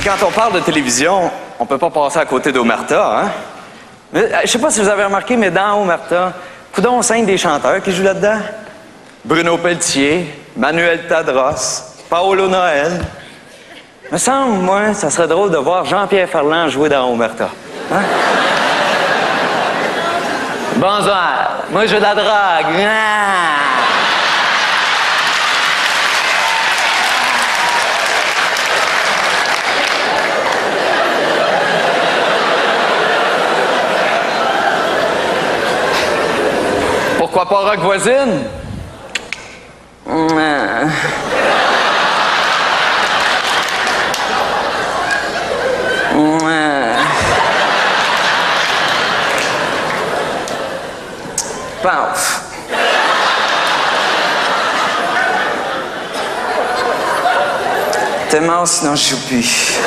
quand on parle de télévision, on peut pas passer à côté d'Omerta, hein? Mais, je sais pas si vous avez remarqué, mais dans Omerta, coudonc, on scène des chanteurs qui jouent là-dedans. Bruno Pelletier, Manuel Tadros, Paolo Noël. Me semble, moi, ça serait drôle de voir Jean-Pierre Ferland jouer dans Omerta. Hein? Bonsoir, moi je veux de la drogue. Ah! Pourquoi pas rock voisine? Paf. T'es mort, sinon je joue plus.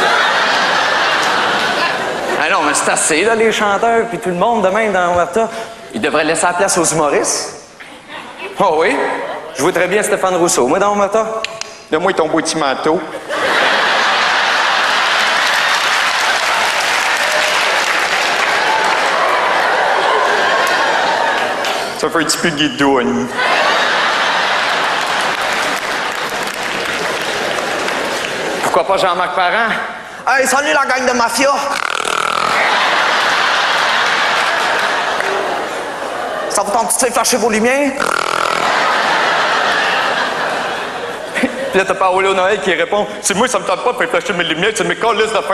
Ah non, mais c'est assez, là, les chanteurs, puis tout le monde de même dans Omerta. Ils devraient laisser la place aux humoristes. Oh oui? Je voudrais bien Stéphane Rousseau. Moi, dans Omerta, donne-moi ton beau petit manteau. Ça fait un petit peu de guidoune. Pourquoi pas Jean-Marc Parent? Hey, salut la gang de mafia! Ça vous tente de faire flasher vos lumières? Puis là, t'as Paolo Noël qui répond « C'est moi, ça me tente pas de faire flasher mes lumières, c'est mes câlisses d'affaires. »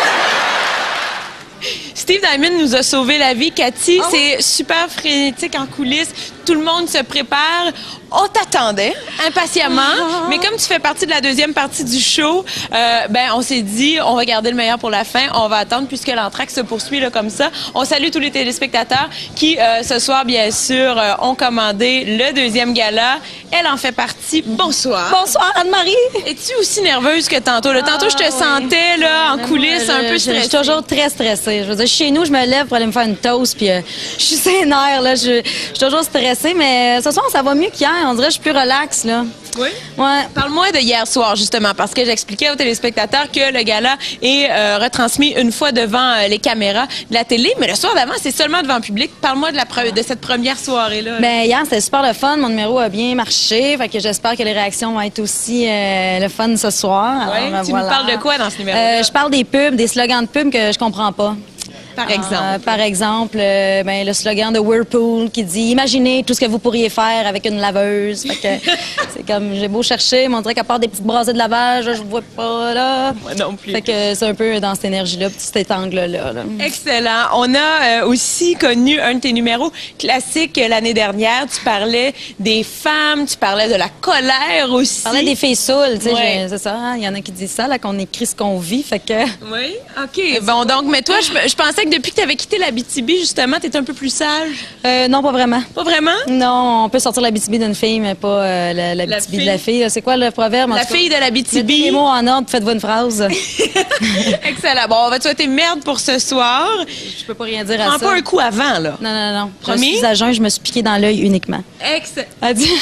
Steve Diamond nous a sauvé la vie, Cathy. C'est super frénétique en coulisses. Tout le monde se prépare. On t'attendait impatiemment, mais comme tu fais partie de la deuxième partie du show, on s'est dit, on va garder le meilleur pour la fin. On va attendre puisque l'entracte se poursuit là, comme ça. On salue tous les téléspectateurs qui, ce soir, bien sûr, ont commandé le deuxième gala. Elle en fait partie. Bonsoir. Bonsoir, Anne-Marie. Es-tu aussi nerveuse que tantôt? Là, tantôt, je te sentais là, en coulisses, un peu stressée. Je suis toujours très stressée. Je veux dire, chez nous, je me lève pour aller me faire une toast, puis je suis sénère, là. Je suis toujours stressée, mais ce soir, ça va mieux qu'hier. On dirait que je suis plus relax, là. Oui? Ouais. Parle-moi de hier soir, justement, parce que j'expliquais aux téléspectateurs que le gala est retransmis une fois devant les caméras de la télé, mais le soir d'avant, c'est seulement devant le public. Parle-moi de cette première soirée-là. Ben, hier, c'était super le fun. Mon numéro a bien marché. Fait que j'espère que les réactions vont être aussi le fun ce soir. Oui? Tu nous parles de quoi dans ce numéro? Je parle des pubs, des slogans de pubs que je comprends pas. Par exemple? Le slogan de Whirlpool qui dit « Imaginez tout ce que vous pourriez faire avec une laveuse. » Fait que c'est comme, j'ai beau chercher, mais on dirait qu'à part des petites brassées de lavage, là, je vois pas, là. Moi non plus. Fait que c'est un peu dans cette énergie-là, cet angle-là. Là. Excellent. On a aussi connu un de tes numéros classiques l'année dernière. Tu parlais des femmes, tu parlais de la colère aussi. Je parlais des filles saoules, tu sais, ouais. C'est ça. Il y en a qui disent ça, là, qu'on écrit ce qu'on vit, fait que... Oui? OK. Bon, donc, mais toi, je pensais que depuis que tu avais quitté l'Abitibi, justement, tu étais un peu plus sage. Non, pas vraiment. Pas vraiment? Non, on peut sortir l'Abitibi d'une fille, mais pas l'Abitibi de la fille. C'est quoi le proverbe? La fille de l'Abitibi. Mettez les mots en ordre, faites-vous une phrase. Excellent. Bon, on va te souhaiter merde pour ce soir. Je peux pas rien dire à ça. Prends pas un coup avant, là. Non. Promis? Je suis à jeun, je me suis piqué dans l'œil uniquement. Excellent. Elle dit...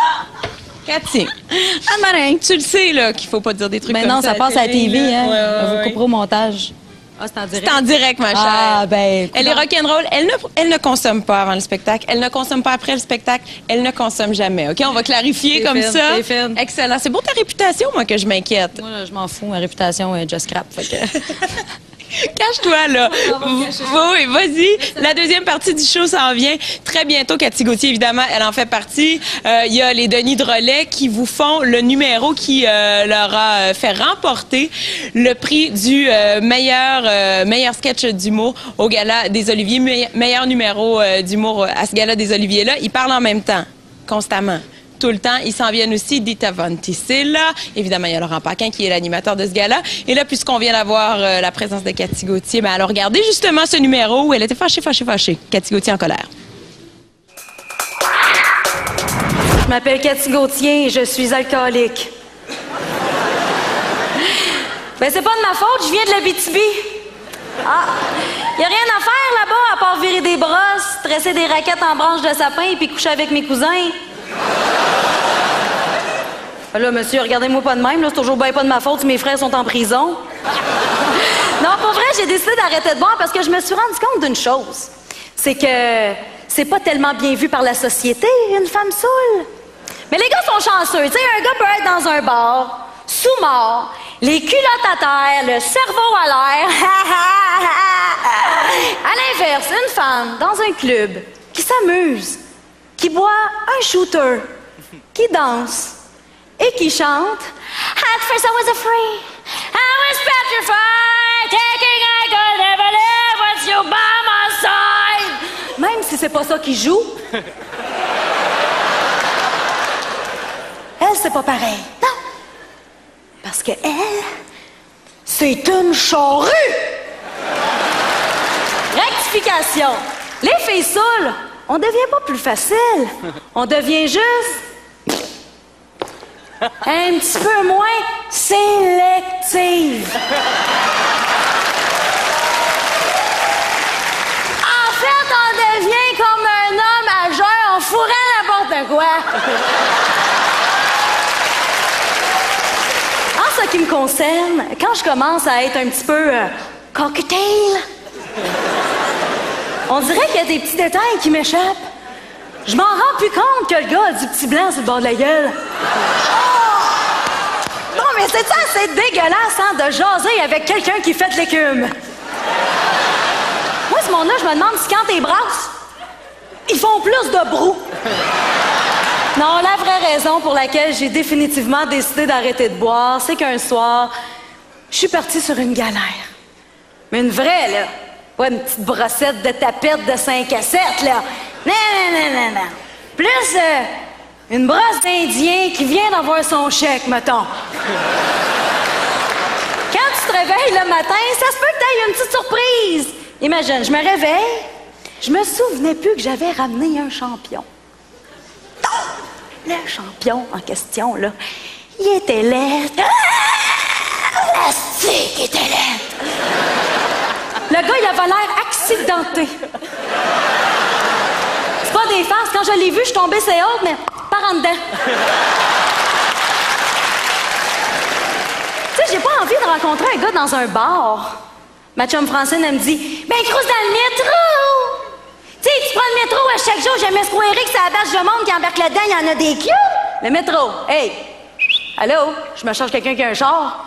Cathy, Anne-Marie, tu le sais, là, qu'il faut pas dire des trucs comme ça. Mais non, ça passe à la TV, hein. Ouais, On vous coupera au montage. Ah, c'est en direct? C'est en direct, ma chère. Ah, ben... Elle est rock'n'roll. Elle ne consomme pas avant le spectacle. Elle ne consomme pas après le spectacle. Elle ne consomme jamais. OK? On va clarifier comme ça. C'est fine. Excellent. C'est pour ta réputation, moi, que je m'inquiète. Moi, là, je m'en fous. Ma réputation est just crap. Fait que... Cache-toi, là. Oui, vas-y. La deuxième partie du show s'en vient très bientôt. Cathy Gauthier, évidemment, elle en fait partie. Il y a les Denis Drolet qui vous font le numéro qui leur a fait remporter le prix du meilleur sketch d'humour au Gala des Oliviers, meilleur numéro d'humour à ce Gala des Oliviers-là. Ils parlent en même temps, constamment. Tout le temps. Ils s'en viennent aussi. Dita Von Tissella. Évidemment, il y a Laurent Paquin qui est l'animateur de ce gala. Et là, puisqu'on vient d'avoir la présence de Cathy Gauthier, ben alors regardez justement ce numéro où elle était fâchée. Cathy Gauthier en colère. Je m'appelle Cathy Gauthier et je suis alcoolique. Ben, c'est pas de ma faute, je viens de l'Abitibi. Ah, y a rien à faire là-bas à part virer des brosses, tresser des raquettes en branches de sapin et puis coucher avec mes cousins. Là, monsieur, regardez-moi pas de même, là, c'est toujours bien pas de ma faute si mes frères sont en prison. Non, pour vrai, j'ai décidé d'arrêter de boire parce que je me suis rendu compte d'une chose. C'est que c'est pas tellement bien vu par la société, une femme saoule. Mais les gars sont chanceux. Tu sais, un gars peut être dans un bar, sous-mort, les culottes à terre, le cerveau à l'air. À l'inverse, une femme dans un club qui s'amuse, qui boit un shooter, qui danse et qui chante At first I was afraid, I was petrified, thinking I could never live with you by my side. Même si c'est pas ça qu'il joue, elle, c'est pas pareil. Non. Parce que elle, c'est une charrue. Rectification. Les filles saoules, on devient pas plus facile. On devient juste un petit peu moins sélective. En fait, on devient comme un homme à jeun en fourrant n'importe quoi. En ce qui me concerne, quand je commence à être un petit peu cocktail, on dirait qu'il y a des petits détails qui m'échappent. Je m'en rends plus compte que le gars a du petit blanc sur le bord de la gueule. Oh! Non, mais c'est ça, c'est dégueulasse, hein, de jaser avec quelqu'un qui fait de l'écume. Moi, ce monde-là, je me demande si quand t'es brasses, ils font plus de brou. Non, la vraie raison pour laquelle j'ai définitivement décidé d'arrêter de boire, c'est qu'un soir, je suis partie sur une galère. Mais une vraie, là. Pas une petite brossette de tapette de 5 à 7, là. Non. Plus une brosse d'Indien qui vient d'avoir son chèque, mettons. Quand tu te réveilles le matin, ça se peut que t'aies une petite surprise. Imagine, je me réveille, je me souvenais plus que j'avais ramené un champion. Le champion en question, là, il était laid. Ah! L'astique était laid. Le gars, il avait l'air accidenté. C'est pas des farces. Quand je l'ai vu, je suis tombée c'est haute, mais par en dedans. Tu sais, j'ai pas envie de rencontrer un gars dans un bar. Ma chum Francine, elle me dit « Ben, crouse dans le métro! » Tu sais, tu prends le métro à chaque jour, j'aimais se croirer que c'est la bâche de monde qui embarque là-dedans, il y en a des queues. Le métro. Hey! Allô? Je me cherche quelqu'un qui a un char.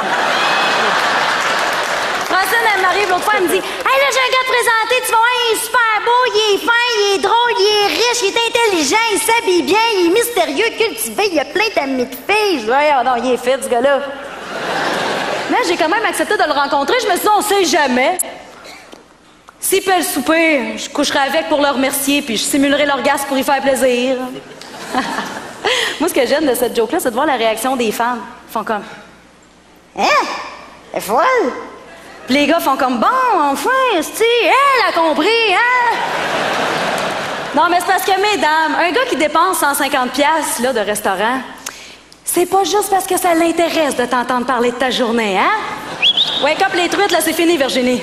Francine, elle m'arrive l'autre fois, elle me dit « Hey, là, j'ai un gars à te présenter, tu vas voir, il est super beau, il est fin, il est drôle, il est riche, il est intelligent, il s'habille bien, il est mystérieux, cultivé, il a plein d'amis de filles. » Je dis « Ouais, non, il est fit, ce gars-là. » Mais j'ai quand même accepté de le rencontrer, je me suis dit « On sait jamais. » S'il peut le souper, je coucherai avec pour le remercier, puis je simulerai l'orgasme pour y faire plaisir. Moi, ce que j'aime de cette joke-là, c'est de voir la réaction des femmes. Ils font comme « Hein? Elle est folle? » Puis les gars font comme « Bon, enfin, esti, elle a compris, hein? » Non, mais c'est parce que, mesdames, un gars qui dépense 150$ là, de restaurant, c'est pas juste parce que ça l'intéresse de t'entendre parler de ta journée, hein? Wake up les truites, là, c'est fini, Virginie.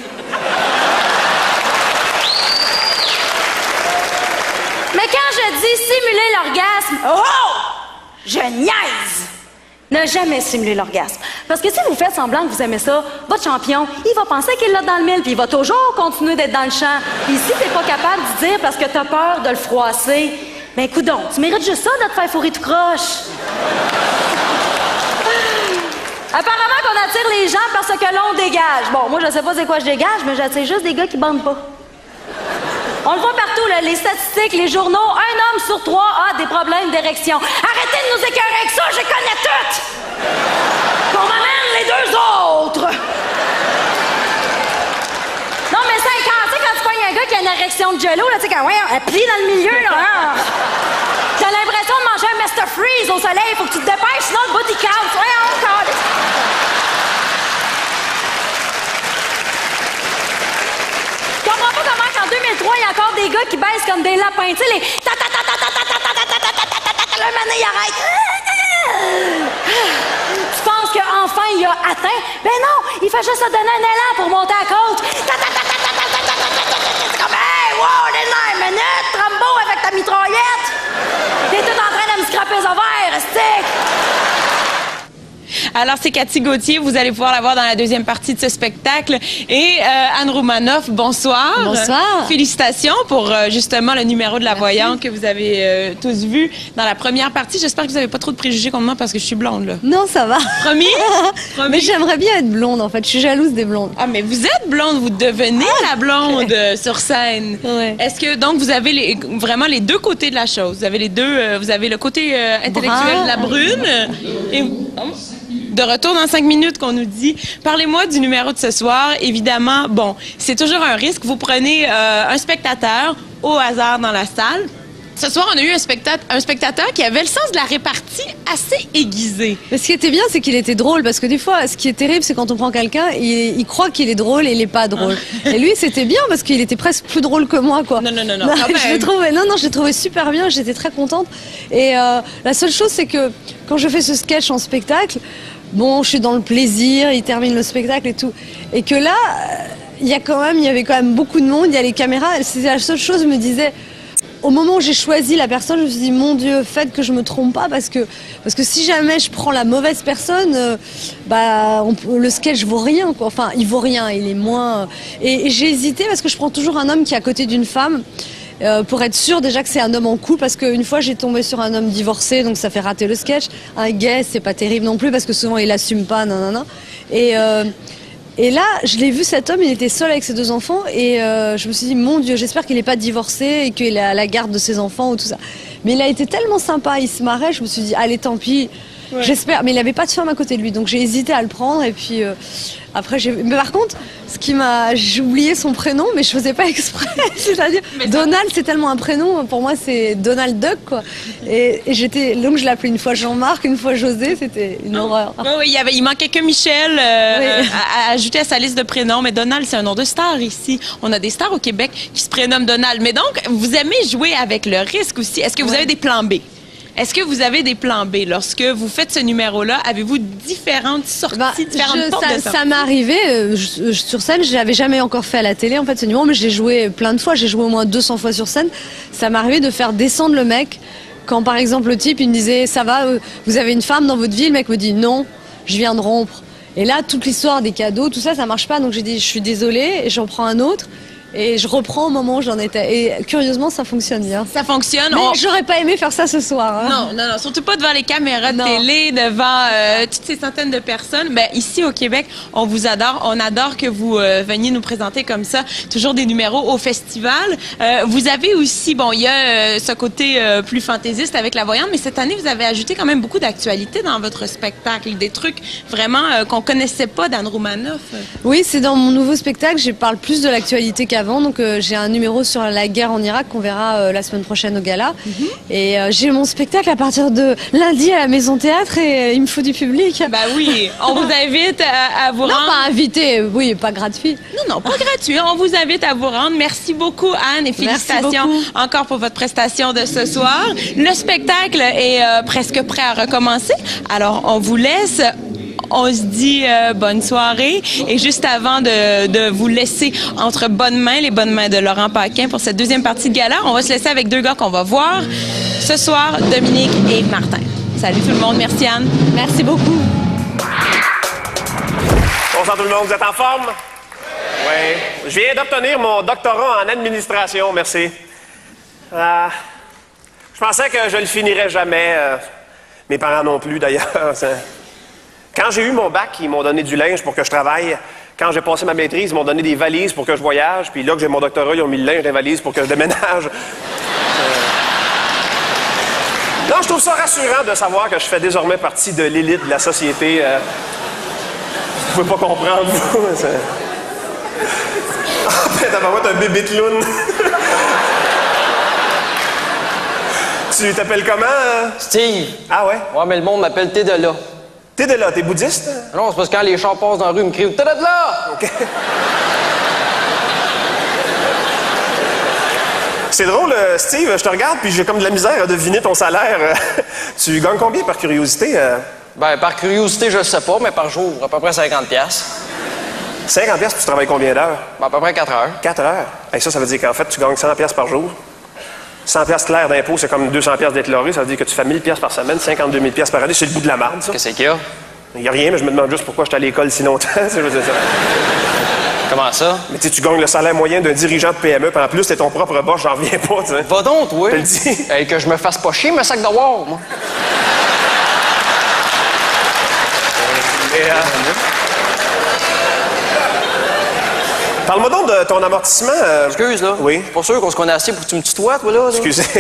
Mais quand je dis simuler l'orgasme, oh! Je niaise! Ne jamais simuler l'orgasme. Parce que si vous faites semblant que vous aimez ça, votre champion, il va penser qu'il l'a dans le mille, puis il va toujours continuer d'être dans le champ. Puis si t'es pas capable de dire parce que t'as peur de le froisser, ben coudonc, tu mérites juste ça de te faire fourrer tout croche. Apparemment qu'on attire les gens parce que l'on dégage. Bon, moi je sais pas c'est quoi je dégage, mais j'attire juste des gars qui bandent pas. On le voit partout, là, les statistiques, les journaux. Un homme sur 3 a des problèmes d'érection. Arrêtez de nous écœurer avec ça, je connais toutes! Qu'on m'amène les deux autres! Non, mais 5 ans, tu sais, quand tu pognes un gars qui a une érection de jello, là, tu sais, quand, ouais, elle plie dans le milieu, là, hein? T'as l'impression de manger un Mr. Freeze au soleil, faut que tu te dépêches, sinon le body count. Ouais, encore. Je comprends pas comment qu'en 2003, il y a encore des gars qui baissent comme des lapins. Tu sais, les le mané, il arrête. Tu penses qu'enfin, il a atteint? Ben non, il fait juste se donner un élan pour monter à la côte. C'est comme, hey, wow, les nerfs, minute, Trumbo avec ta mitraillette. T'es tout en train de me scraper les ovaires, stick. Alors, c'est Cathy Gauthier. Vous allez pouvoir la voir dans la deuxième partie de ce spectacle. Et Anne Roumanoff, bonsoir. Bonsoir. Félicitations pour justement le numéro de la voyante que vous avez tous vu dans la première partie. J'espère que vous n'avez pas trop de préjugés contre moi parce que je suis blonde, là. Non, ça va. Promis? Promis? Mais j'aimerais bien être blonde, en fait. Je suis jalouse des blondes. Ah, mais vous êtes blonde, vous devenez la blonde sur scène. Ouais. Est-ce que, donc, vous avez vraiment les deux côtés de la chose? Vous avez les deux, vous avez le côté intellectuel de la brune et de retour dans 5 minutes qu'on nous dit. Parlez-moi du numéro de ce soir. Évidemment, bon, c'est toujours un risque. Vous prenez un spectateur au hasard dans la salle. Ce soir, on a eu un spectateur qui avait le sens de la répartie assez aiguisé. Mais ce qui était bien, c'est qu'il était drôle, parce que des fois, ce qui est terrible, c'est quand on prend quelqu'un, il croit qu'il est drôle et il n'est pas drôle. Et lui, c'était bien, parce qu'il était presque plus drôle que moi, quoi. Non. Je l'ai trouvé super bien, j'étais très contente. Et la seule chose, c'est que quand je fais ce sketch en spectacle, bon, je suis dans le plaisir, il termine le spectacle et tout. Et que là, il y avait quand même beaucoup de monde, il y a les caméras, c'est la seule chose, je me disais... Au moment où j'ai choisi la personne, je me suis dit, mon Dieu, faites que je me trompe pas, parce que si jamais je prends la mauvaise personne, le sketch vaut rien, quoi. Enfin, il vaut rien, il est moins... Et j'ai hésité, parce que je prends toujours un homme qui est à côté d'une femme, pour être sûr déjà que c'est un homme en couple, parce qu'une fois j'ai tombé sur un homme divorcé, donc ça fait rater le sketch. Un gay, c'est pas terrible non plus, parce que souvent il assume pas, nanana. Et là, je l'ai vu, cet homme, il était seul avec ses 2 enfants, et je me suis dit, mon Dieu, j'espère qu'il n'est pas divorcé et qu'il est à la garde de ses enfants ou tout ça. Mais il a été tellement sympa, il se marrait, je me suis dit, allez, tant pis, j'espère. Mais il n'avait pas de femme à côté de lui, donc j'ai hésité à le prendre, et puis après, mais par contre, j'ai oublié son prénom, mais je faisais pas exprès. C'est-à-dire, Donald, c'est tellement un prénom, pour moi, c'est Donald Duck, quoi. Et donc je l'appelais une fois Jean-Marc, une fois José, c'était une horreur. Oui, il manquait que Michel à ajouter à sa liste de prénoms, mais Donald, c'est un nom de star ici. On a des stars au Québec qui se prénomment Donald. Mais donc, vous aimez jouer avec le risque aussi. Est-ce que vous avez des plans B? Est-ce que vous avez des plans B? Lorsque vous faites ce numéro-là, avez-vous différentes sorties, différentes portes de sortie? Ça m'est arrivé, sur scène, je l'avais jamais encore fait à la télé, en fait, ce numéro, mais j'ai joué plein de fois, j'ai joué au moins 200 fois sur scène. Ça m'est arrivé de faire descendre le mec, quand par exemple le type, il me disait, ça va, vous avez une femme dans votre vie? Le mec me dit, non, je viens de rompre. Et là, toute l'histoire des cadeaux, tout ça, ça marche pas, donc j'ai dit, je suis désolée, et j'en prends un autre. Et je reprends au moment où j'en étais. Et curieusement, ça fonctionne bien. Ça fonctionne. Mais j'aurais pas aimé faire ça ce soir. Hein. Non, surtout pas devant les caméras de télé, devant toutes ces centaines de personnes. Ben, ici au Québec, on vous adore. On adore que vous veniez nous présenter comme ça, toujours des numéros au festival. Vous avez aussi, bon, il y a ce côté plus fantaisiste avec la voyante, mais cette année, vous avez ajouté quand même beaucoup d'actualités dans votre spectacle, des trucs vraiment qu'on connaissait pas d'Anne Roumanoff. Oui, c'est dans mon nouveau spectacle, je parle plus de l'actualité qu'avant. Donc j'ai un numéro sur la guerre en Irak qu'on verra la semaine prochaine au gala. Et j'ai mon spectacle à partir de lundi à la Maison Théâtre et il me faut du public. Bah oui, on vous invite à vous rendre. Non, pas invité, oui, pas gratuit. Non, pas gratuit. On vous invite à vous rendre. Merci beaucoup, Anne, et félicitations encore pour votre prestation de ce soir. Le spectacle est presque prêt à recommencer. Alors, on vous laisse. On se dit bonne soirée. Et juste avant de vous laisser entre bonnes mains, les bonnes mains de Laurent Paquin pour cette deuxième partie de gala, on va se laisser avec 2 gars qu'on va voir ce soir, Dominique et Martin. Salut tout le monde. Merci, Anne. Merci beaucoup. Bonsoir tout le monde. Vous êtes en forme? Oui. Je viens d'obtenir mon doctorat en administration. Merci. Je pensais que je le finirais jamais. Mes parents non plus, d'ailleurs. Quand j'ai eu mon bac, ils m'ont donné du linge pour que je travaille. Quand j'ai passé ma maîtrise, ils m'ont donné des valises pour que je voyage. Puis là que j'ai mon doctorat, ils ont mis le linge dans les valises pour que je déménage. Non, je trouve ça rassurant de savoir que je fais désormais partie de l'élite de la société. Vous pouvez pas comprendre, vous. Ah, ben, t'as un bébé clown. Tu t'appelles comment? Steve. Ah ouais? Ouais, mais le monde m'appelle Tédela. T'es de là, t'es bouddhiste? Non, c'est parce que quand les chars passent dans la rue, ils me crient « T'es de là! » OK. C'est drôle, Steve, je te regarde puis j'ai comme de la misère à deviner ton salaire. Tu gagnes combien par curiosité? Ben, par curiosité, je sais pas, mais par jour, à peu près 50$. 50$, puis tu travailles combien d'heures? Ben, à peu près 4 heures. 4 heures? Et ça veut dire qu'en fait, tu gagnes 100$ par jour. 100$ clair d'impôt, c'est comme 200$ déclarés. Ça veut dire que tu fais 1000$ par semaine, 52 000$ par année. C'est le bout de la marde, ça. Qu'est-ce qu'il y a? Il n'y a rien, mais je me demande juste pourquoi je suis à l'école si longtemps. Je veux dire ça. Comment ça? Mais tu sais, tu gagnes le salaire moyen d'un dirigeant de PME, puis en plus, t'es ton propre boss, j'en reviens pas, tu sais. Va donc, toi. Je te le dis. Hey, que je me fasse pas chier, mes sacs de war, moi. Mais, parle-moi donc de ton amortissement. Excuse, là. Oui. Je suis pas sûr qu'on se connaît assez pour que tu me tutoies, toi, là. Excusez.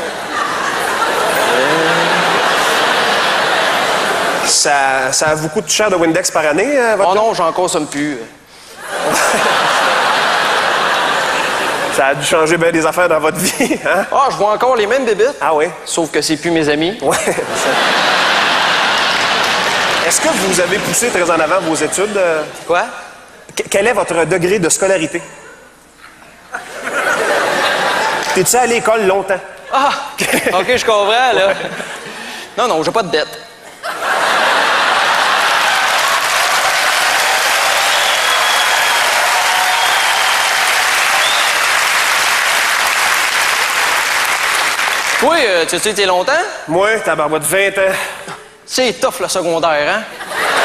Ça vous coûte cher de Windex par année, votre Oh non, j'en consomme plus. Ça a dû changer bien des affaires dans votre vie, hein? Ah, je vois encore les mêmes bébites. Ah oui? Sauf que c'est plus mes amis. Ouais. Est-ce que vous avez poussé très en avant vos études? Quoi? Quel est votre degré de scolarité? T'es-tu à l'école longtemps? Ah! OK, je comprends, là. Non, j'ai pas de dette. Toi, tu sais, t'es longtemps? Moi, tabarouette, 20 ans. C'est tough, le secondaire, hein?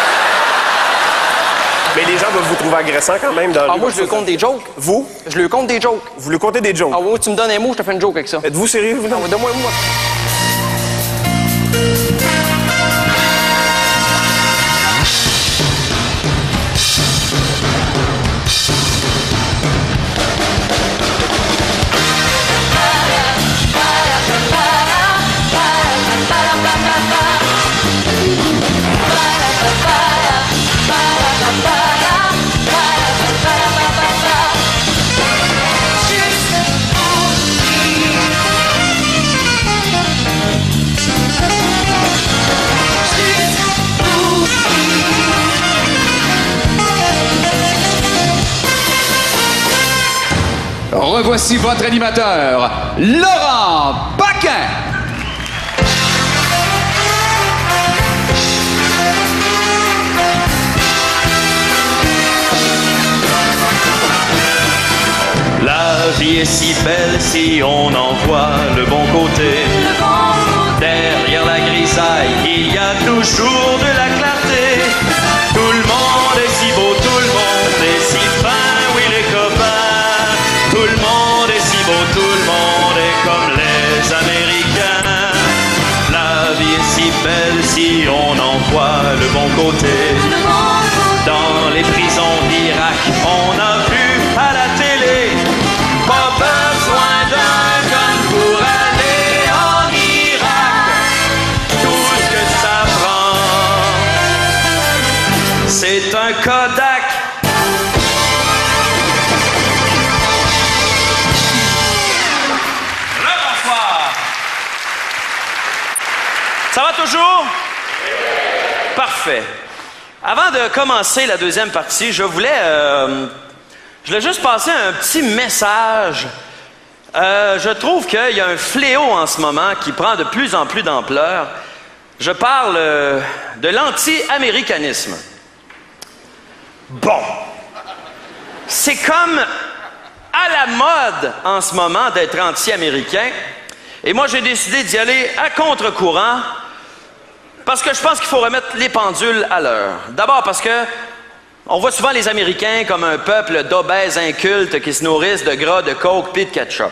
Mais les gens doivent vous trouver agressant quand même dans le Ah, moi, je lui compte des jokes. Vous? Je lui compte des jokes. Vous lui comptez des jokes? Ah, oui, tu me donnes un mot, je te fais une joke avec ça. Êtes-vous sérieux, vous? Non, donne-moi un mot. Revoici votre animateur, Laurent Paquin. La vie est si belle si on en voit le bon côté. Derrière la grisaille, il y a toujours de la clarté. Tout le monde est si beau, tout le monde est si fin, oui les copains. Tout le monde est si beau, tout le monde est comme les Américains. La vie est si belle si on en voit le bon côté. Dans les prisons d'Irak, on a vu à la télé. Pas besoin d'un gun pour aller en Irak. Tout ce que ça prend, c'est un Kodak. Bonsoir. Ça va toujours? Parfait. Avant de commencer la deuxième partie, je voulais juste passer un petit message. Je trouve qu'il y a un fléau en ce moment qui prend de plus en plus d'ampleur. Je parle de l'anti-américanisme. Bon. C'est comme à la mode en ce moment d'être anti-américain. Et moi, j'ai décidé d'y aller à contre-courant parce que je pense qu'il faut remettre les pendules à l'heure. D'abord parce que on voit souvent les Américains comme un peuple d'obèses incultes qui se nourrissent de gras, de coke puis de ketchup.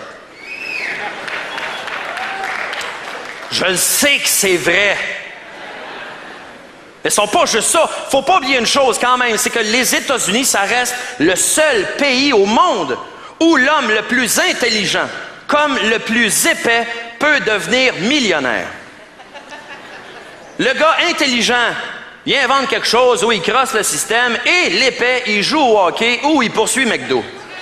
Je le sais que c'est vrai. Mais ils sont pas juste ça. Faut pas oublier une chose quand même, c'est que les États-Unis, ça reste le seul pays au monde où l'homme le plus intelligent, comme le plus épais, peut devenir millionnaire. Le gars intelligent, il invente quelque chose où il crosse le système et l'épais, il joue au hockey ou il poursuit McDo.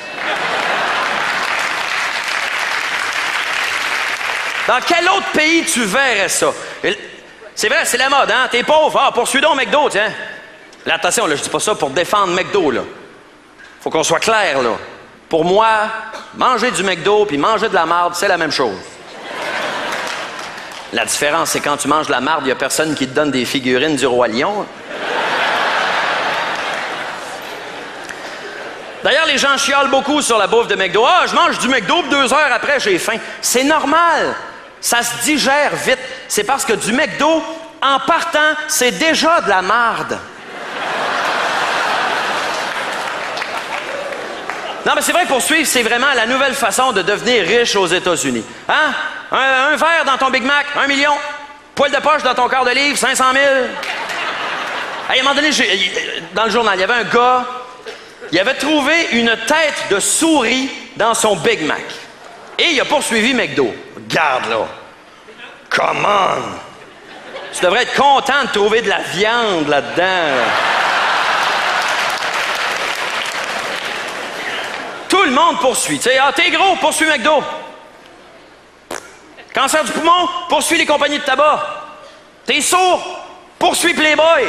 Dans quel autre pays tu verrais ça? C'est vrai, c'est la mode, hein? T'es pauvre, poursuis donc McDo, tiens. Là, attention, là, je dis pas ça pour défendre McDo, là. Faut qu'on soit clair, là. Pour moi, manger du McDo puis manger de la marde, c'est la même chose. La différence, c'est quand tu manges de la marde, il n'y a personne qui te donne des figurines du Roi Lion. D'ailleurs, les gens chialent beaucoup sur la bouffe de McDo. Ah, je mange du McDo, puis 2 heures après, j'ai faim. C'est normal. Ça se digère vite. C'est parce que du McDo, en partant, c'est déjà de la marde. Non, mais c'est vrai, poursuivre, c'est vraiment la nouvelle façon de devenir riche aux États-Unis. Hein? Un verre dans ton Big Mac, 1 million. Poil de poche dans ton quart de livre, 500 000. À un moment donné, dans le journal, il y avait un gars, il avait trouvé une tête de souris dans son Big Mac. Et il a poursuivi McDo. Regarde, là. Come on! Tu devrais être content de trouver de la viande là-dedans. Là. Tout le monde poursuit. Tu sais, ah, t'es gros, poursuis McDo. Cancer du poumon, poursuis les compagnies de tabac. T'es sourd, poursuis Playboy.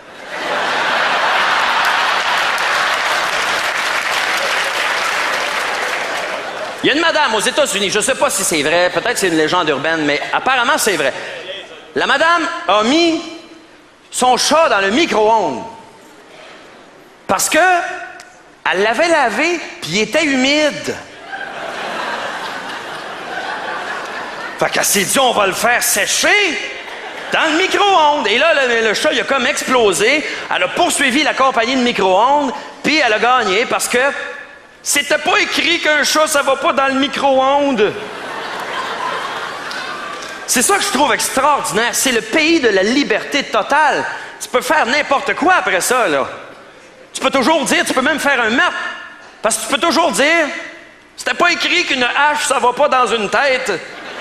Il y a une madame aux États-Unis, je ne sais pas si c'est vrai, peut-être c'est une légende urbaine, mais apparemment c'est vrai. La madame a mis son chat dans le micro-ondes parce que elle l'avait lavé puis il était humide. Fait qu'elle s'est dit, on va le faire sécher dans le micro-ondes. Et là, le chat, il a comme explosé. Elle a poursuivi la compagnie de micro-ondes, puis elle a gagné parce que c'était pas écrit qu'un chat, ça va pas dans le micro-ondes. C'est ça que je trouve extraordinaire. C'est le pays de la liberté totale. Tu peux faire n'importe quoi après ça, là. Tu peux toujours dire, tu peux même faire un meurtre. Parce que tu peux toujours dire, c'était pas écrit qu'une hache, ça va pas dans une tête.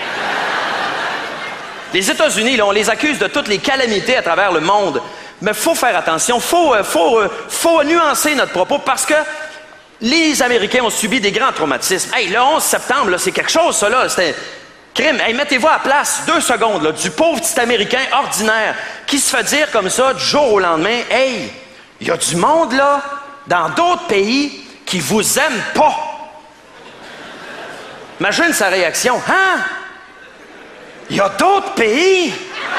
Les États-Unis, là, on les accuse de toutes les calamités à travers le monde. Mais il faut faire attention, faut nuancer notre propos parce que les Américains ont subi des grands traumatismes. Hey, le 11 septembre, là, c'est quelque chose, ça, là. C'était crime. Hey, mettez-vous à la place, 2 secondes, là, du pauvre petit Américain ordinaire qui se fait dire comme ça du jour au lendemain, hey, il y a du monde, là, dans d'autres pays qui vous aiment pas. Imagine sa réaction. Hein? Il y a d'autres pays.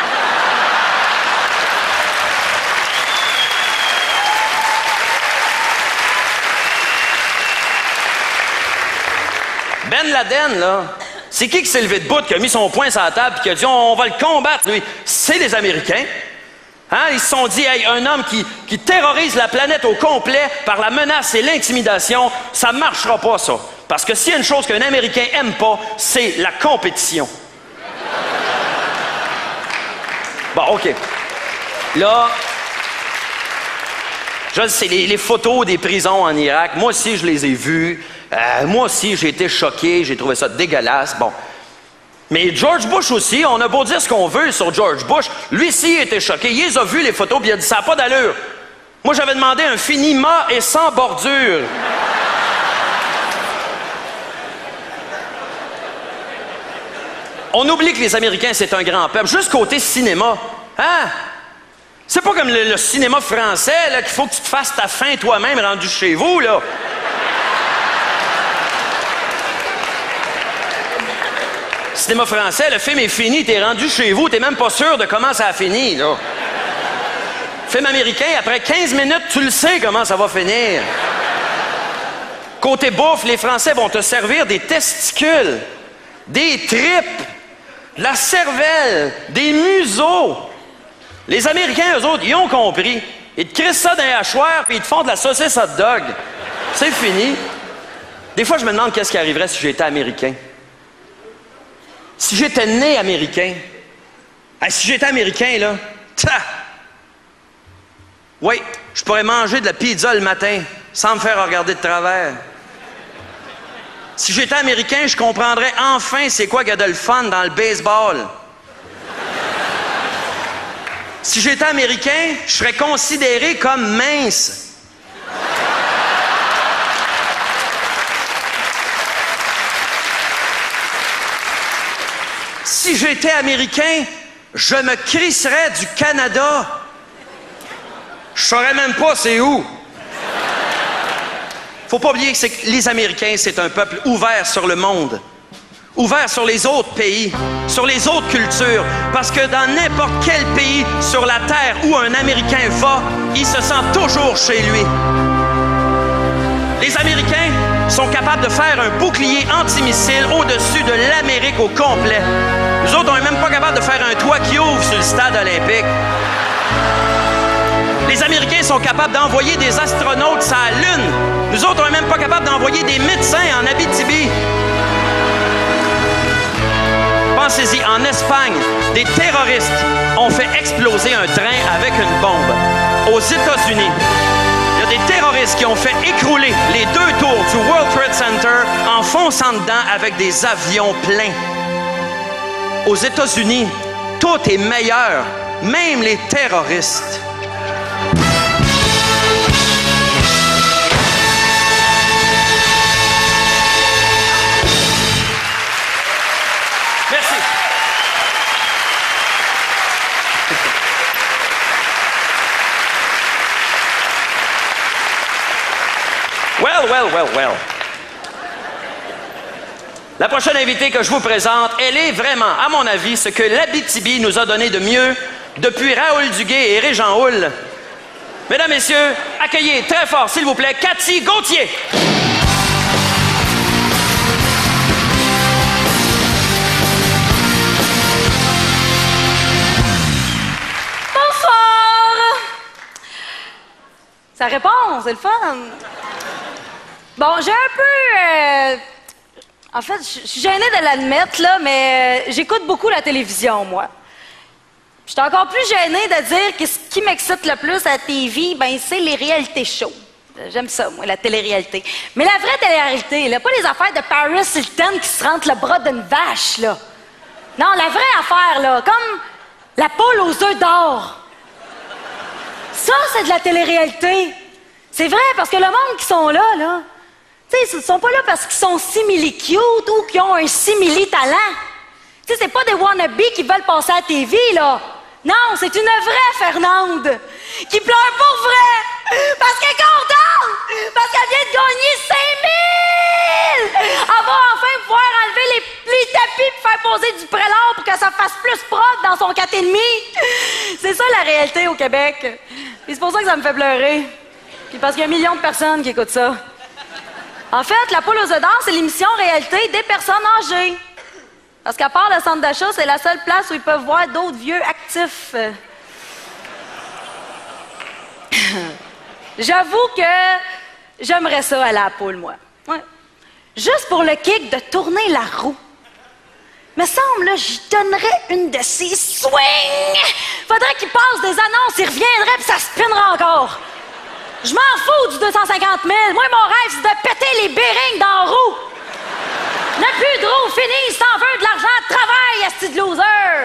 Ben Laden, là, c'est qui s'est levé debout, qui a mis son poing sur la table et qui a dit on va le combattre, lui? C'est les Américains. Hein? Ils se sont dit, hey, un homme qui terrorise la planète au complet par la menace et l'intimidation, ça ne marchera pas, ça. Parce que s'il y a une chose qu'un Américain n'aime pas, c'est la compétition. Bon, OK. Là, je sais, les photos des prisons en Irak, moi aussi, je les ai vues. Moi aussi, j'ai été choqué, j'ai trouvé ça dégueulasse. Bon. Mais George Bush aussi, on a beau dire ce qu'on veut sur George Bush, lui aussi, il était choqué. Il les a vu, les photos, puis il a dit, ça n'a pas d'allure. Moi, j'avais demandé un fini mat et sans bordure. On oublie que les Américains, c'est un grand peuple. Juste côté cinéma. Hein? C'est pas comme le cinéma français, là, qu'il faut que tu te fasses ta faim toi-même rendu chez vous, là. Cinéma français, le film est fini, t'es rendu chez vous, t'es même pas sûr de comment ça a fini, là. Film américain, après 15 minutes, tu le sais comment ça va finir. Côté bouffe, les Français vont te servir des testicules, des tripes, la cervelle, des museaux. Les Américains, eux autres, ils ont compris. Ils te crissent ça dans les hachoirs puis ils te font de la saucisse hot dog. C'est fini. Des fois, je me demande qu'est-ce qui arriverait si j'étais Américain. Si j'étais né Américain. Si j'étais Américain, là, oui, je pourrais manger de la pizza le matin sans me faire regarder de travers. Si j'étais Américain, je comprendrais enfin c'est quoi qu'il y a de le fun dans le baseball. Si j'étais Américain, je serais considéré comme mince. Si j'étais Américain, je me crisserais du Canada. Je saurais même pas c'est où. Faut pas oublier que les Américains, c'est un peuple ouvert sur le monde. Ouvert sur les autres pays, sur les autres cultures. Parce que dans n'importe quel pays sur la Terre où un Américain va, il se sent toujours chez lui. Les Américains sont capables de faire un bouclier antimissile au-dessus de l'Amérique au complet. Nous autres, on n'est même pas capables de faire un toit qui ouvre sur le stade olympique. Les Américains sont capables d'envoyer des astronautes sur la Lune. Nous autres, on n'est même pas capables d'envoyer des médecins en Abitibi. Pensez-y, en Espagne, des terroristes ont fait exploser un train avec une bombe. Aux États-Unis, il y a des terroristes qui ont fait écrouler les 2 tours du World Trade Center en fonçant dedans avec des avions pleins. Aux États-Unis, tout est meilleur, même les terroristes. Merci. Well. La prochaine invitée que je vous présente, elle est vraiment, à mon avis, ce que l'Abitibi nous a donné de mieux depuis Raoul Duguay et Régent Houle. Mesdames, Messieurs, accueillez très fort, s'il vous plaît, Cathy Gauthier. Bonsoir! Ça répond, c'est le fun. Bon, j'ai un peu... En fait, je suis gênée de l'admettre, là, mais j'écoute beaucoup la télévision, moi. Je suis encore plus gênée de dire que ce qui m'excite le plus à la TV, ben, c'est les réalités shows. J'aime ça, moi, la télé-réalité. Mais la vraie télé-réalité, là, pas les affaires de Paris Hilton qui se rentrent le bras d'une vache, là. Non, la vraie affaire, là, comme la poule aux œufs d'or. Ça, c'est de la télé-réalité. C'est vrai, parce que le monde qui sont là, tu sais, ils sont pas là parce qu'ils sont simili-cute ou qu'ils ont un simili-talent. Tu sais, c'est pas des wannabes qui veulent passer à la TV, là. Non, c'est une vraie Fernande qui pleure pour vrai parce qu'elle est contente, parce qu'elle vient de gagner 5 000! Elle va enfin pouvoir enlever les tapis et faire poser du prélat pour que ça fasse plus propre dans son 4,5. C'est ça la réalité au Québec. Et c'est pour ça que ça me fait pleurer. Puis parce qu'il y a 1 million de personnes qui écoutent ça. En fait, La poule aux œufs d'or, c'est l'émission réalité des personnes âgées. Parce qu'à part le centre d'achat, c'est la seule place où ils peuvent voir d'autres vieux actifs. J'avoue que j'aimerais ça aller à la poule, moi. Ouais. Juste pour le kick de tourner la roue. Me semble, là, j'y donnerais une de ces swings. Faudrait qu'il passe des annonces, il reviendrait puis ça spinnera encore. Je m'en fous du 250 000. Moi, mon rêve, c'est de péter les bearings dans la roue. N'a plus de roue, fini, si t'en veux de l'argent, travaille, asti de loser.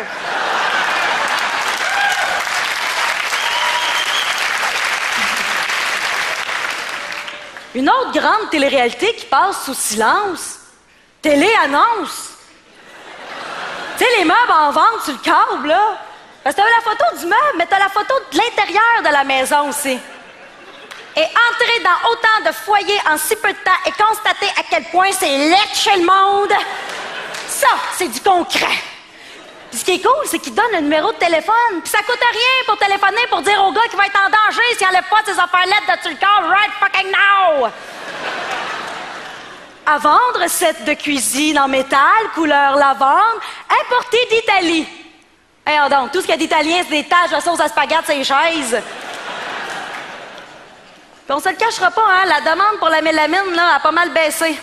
Une autre grande télé-réalité qui passe sous silence, télé-annonce. Tu sais, les meubles en vente sur le câble, là. Parce que t'as la photo du meuble, mais t'as la photo de l'intérieur de la maison aussi. Et entrer dans autant de foyers en si peu de temps et constater à quel point c'est laid chez le monde, ça, c'est du concret. Puis ce qui est cool, c'est qu'il donne le numéro de téléphone. Puis ça coûte rien pour téléphoner pour dire au gars qu'il va être en danger s'il n'enlève pas ses affaires lettres de sur le corps right fucking now. À vendre, set de cuisine en métal, couleur lavande, importé d'Italie. Hey, donc, tout ce qu'il y a d'italien, c'est des taches de sauce à spaghetti sur les chaises. Puis on se le cachera pas, hein, la demande pour la mélamine, là, a pas mal baissé.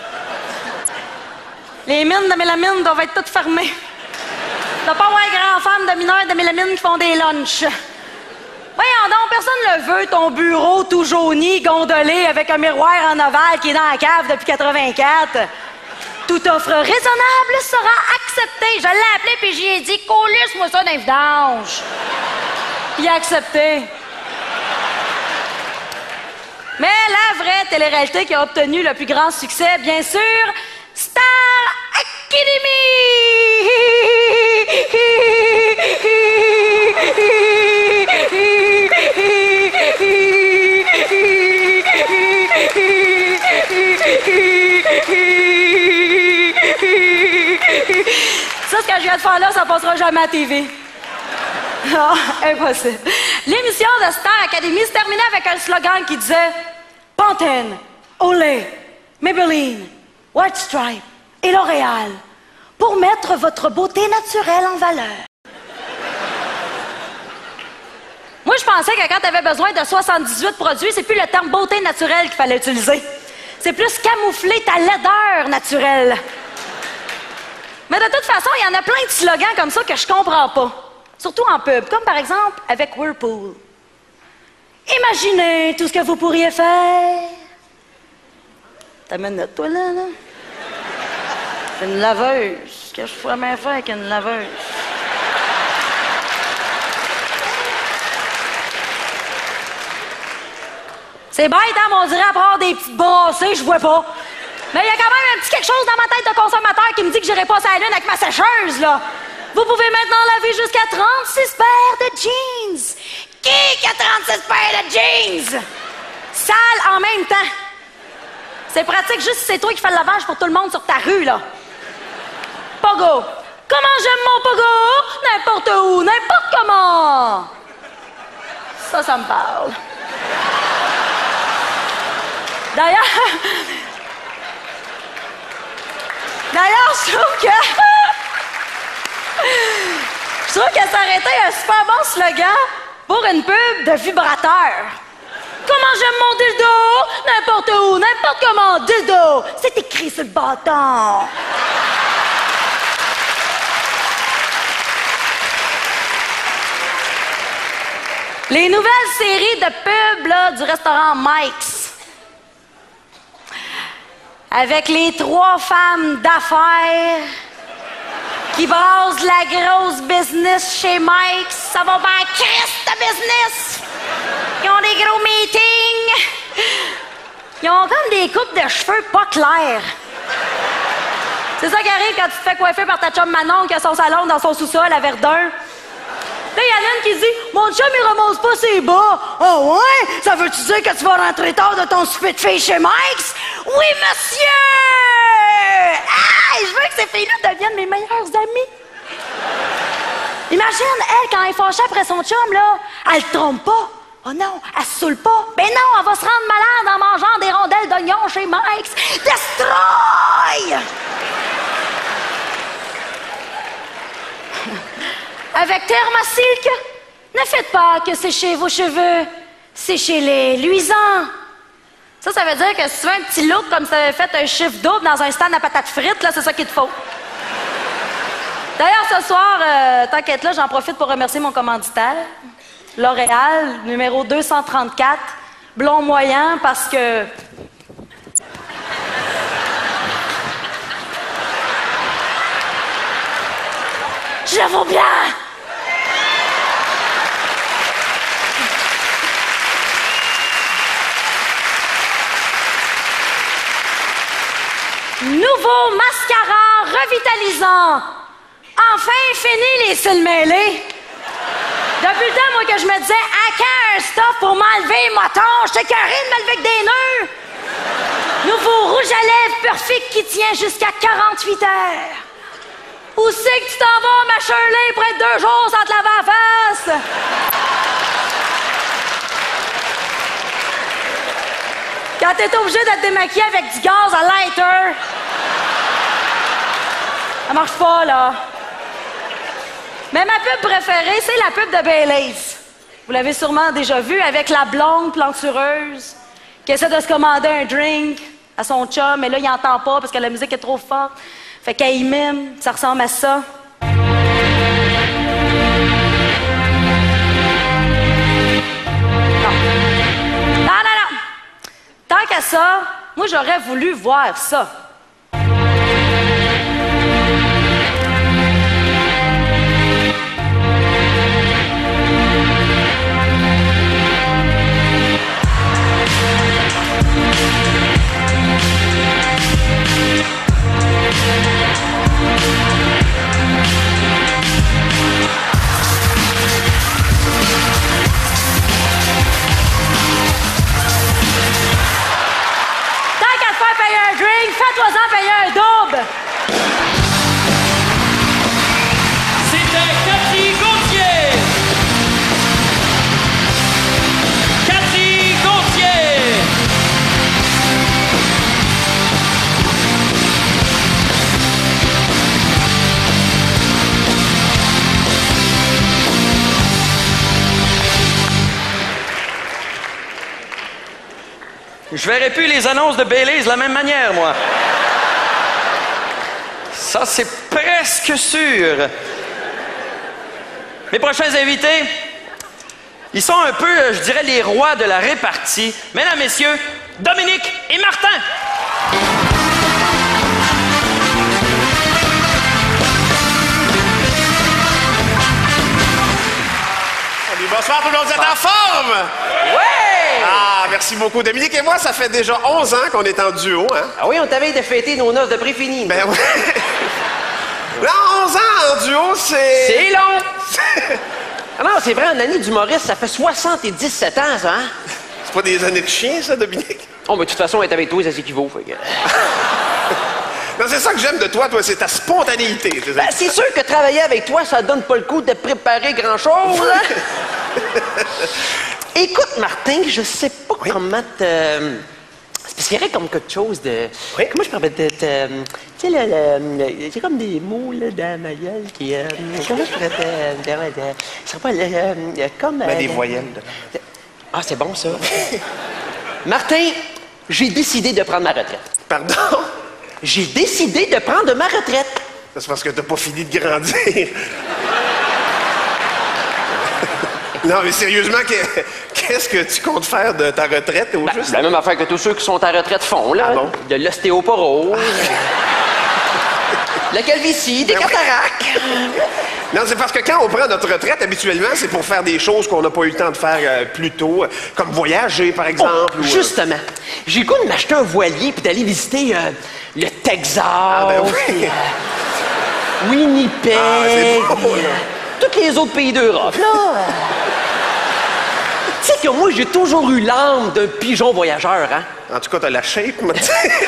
Les mines de mélamine doivent être toutes fermées. Il doit pas avoir grand femme de mineurs de mélamine qui font des lunchs. Voyons donc, personne ne le veut, ton bureau tout jauni, gondolé, avec un miroir en ovale qui est dans la cave depuis 84. Toute offre raisonnable sera acceptée. Je l'ai appelé puis j'y ai dit, colisse-moi ça d'un vidange. Il a accepté. Mais la vraie télé-réalité qui a obtenu le plus grand succès, bien sûr, Star Academy! Ça, ce que je viens de faire là, ça passera jamais à la TV. Non, impossible. L'émission de Star Academy se terminait avec un slogan qui disait « Pantene, olé, Maybelline, White Stripe et L'Oréal pour mettre votre beauté naturelle en valeur. Moi, je pensais que quand tu avais besoin de 78 produits, c'est plus le terme beauté naturelle qu'il fallait utiliser. C'est plus camoufler ta laideur naturelle. Mais de toute façon, il y en a plein de slogans comme ça que je comprends pas. Surtout en pub, comme par exemple avec Whirlpool. Imaginez tout ce que vous pourriez faire. T'amènes notre toi là? C'est une laveuse. Qu'est-ce que je pourrais bien faire avec une laveuse? C'est bête, hein, mais on dirait à part des petites brassées, je vois pas. Mais il y a quand même un petit quelque chose dans ma tête de consommateur qui me dit que j'irai passer à la lune avec ma sécheuse, là. Vous pouvez maintenant laver jusqu'à 36 paires de jeans. Qui a 36 paires de jeans? Sale en même temps. C'est pratique juste si c'est toi qui fais le lavage pour tout le monde sur ta rue, là. Pogo. Comment j'aime mon pogo? N'importe où, n'importe comment. Ça me parle. D'ailleurs, je trouve que ça aurait été un super bon slogan pour une pub de vibrateur. Comment j'aime mon dildo? N'importe où, n'importe comment, dildo. C'est écrit sur le bâton. Les nouvelles séries de pubs là, du restaurant Mike's. Avec les 3 femmes d'affaires qui brassent de la grosse business chez Mike's. Ça va bien Christ de business! Ils ont des gros meetings. Ils ont comme des coupes de cheveux pas claires. C'est ça qui arrive quand tu te fais coiffer par ta chum Manon qui a son salon dans son sous-sol à Verdun. Là, il y en a une qui dit « Mon chum, il remonte pas ses bas. »« Oh ouais? Ça veut-tu dire que tu vas rentrer tard de ton souper de filles chez Mike's? »« Oui, monsieur! » Ah! Je veux que ces filles-là deviennent mes meilleures amies. Imagine, elle, quand elle est fâchée après son chum, là, elle le trompe pas. Oh non, elle se saoule pas. Ben non, elle va se rendre malade en mangeant des rondelles d'oignon chez Mike's. Destroy! Avec Thermasilk, ne faites pas que sécher vos cheveux, séchez-les luisants. Ça veut dire que si tu veux un petit look comme si tu avais fait un chiffre double dans un stand à patates frites, là, c'est ça qu'il te faut. D'ailleurs, ce soir, t'inquiète là, j'en profite pour remercier mon commanditaire, L'Oréal, numéro 234, blond moyen, parce que... Je la vaux bien! Nouveau mascara revitalisant. Enfin, fini les cils mêlés. Depuis le temps, moi, que je me disais, à quand un stuff pour m'enlever les motons? J'étais carré de m'enlever avec des nœuds. Nouveau rouge à lèvres Perfect qui tient jusqu'à 48 heures. Où c'est que tu t'en vas, ma Shirley, pour être 2 jours sans te laver la face? Quand t'es obligé de te démaquiller avec du gaz à lighter. Ça marche pas, là. Mais ma pub préférée, c'est la pub de Baileys. Vous l'avez sûrement déjà vue avec la blonde plantureuse qui essaie de se commander un drink à son chum, mais là, il n'entend pas parce que la musique est trop forte. Fait qu'elle y mime, ça ressemble à ça. Non. Tant qu'à ça, moi, j'aurais voulu voir ça. Fais-toi-en payer un double! C'était Cathy Gauthier! Cathy Gauthier! Je verrai plus les annonces de Baileys de la même manière, moi. Ça, c'est presque sûr. Mes prochains invités, ils sont un peu, je dirais, les rois de la répartie. Mesdames, messieurs, Dominique et Martin. Bonsoir tout le monde, vous êtes en forme? Ouais! Ah, merci beaucoup. Dominique et moi, ça fait déjà 11 ans qu'on est en duo, hein? Ah oui, on t'avait de fêter nos noces de pré-fini. Ben oui. Là, 11 ans en duo, c'est... C'est long! Ah non, c'est vrai, en année d'humoriste, ça fait 77 ans, ça, hein? C'est pas des années de chien, ça, Dominique? Oh, mais de toute façon, être avec toi, ça s'équivaut, fait que... Non, c'est ça que j'aime de toi, c'est ta spontanéité. Ben, c'est sûr que travailler avec toi, ça donne pas le coup de préparer grand-chose, hein? Écoute, Martin, je sais pas comment te... C'est parce qu'il y aurait comme quelque chose de... Oui? Comment je pourrais te... Tu sais, j'ai comme des mots, là, dans ma gueule qui... Comment je pourrais te... Ce serait pas... comme... Ben, des voyelles. Ah, c'est bon, ça. Martin, j'ai décidé de prendre ma retraite. Pardon? J'ai décidé de prendre ma retraite. C'est parce que t'as pas fini de grandir. Non, mais sérieusement, qu'est-ce que tu comptes faire de ta retraite au juste? La même affaire que tous ceux qui sont à retraite font, là. Ah bon? De l'ostéoporose, la calvitie, des cataractes. Non, c'est parce que quand on prend notre retraite, habituellement, c'est pour faire des choses qu'on n'a pas eu le temps de faire plus tôt, comme voyager, par exemple. Oh, justement, j'ai le goût de m'acheter un voilier puis d'aller visiter le Texas, ben oui. Winnipeg, c'est beau, là. tous les autres pays d'Europe, là. Tu sais que moi, j'ai toujours eu l'âme d'un pigeon voyageur, hein? En tout cas, t'as la shape, moi.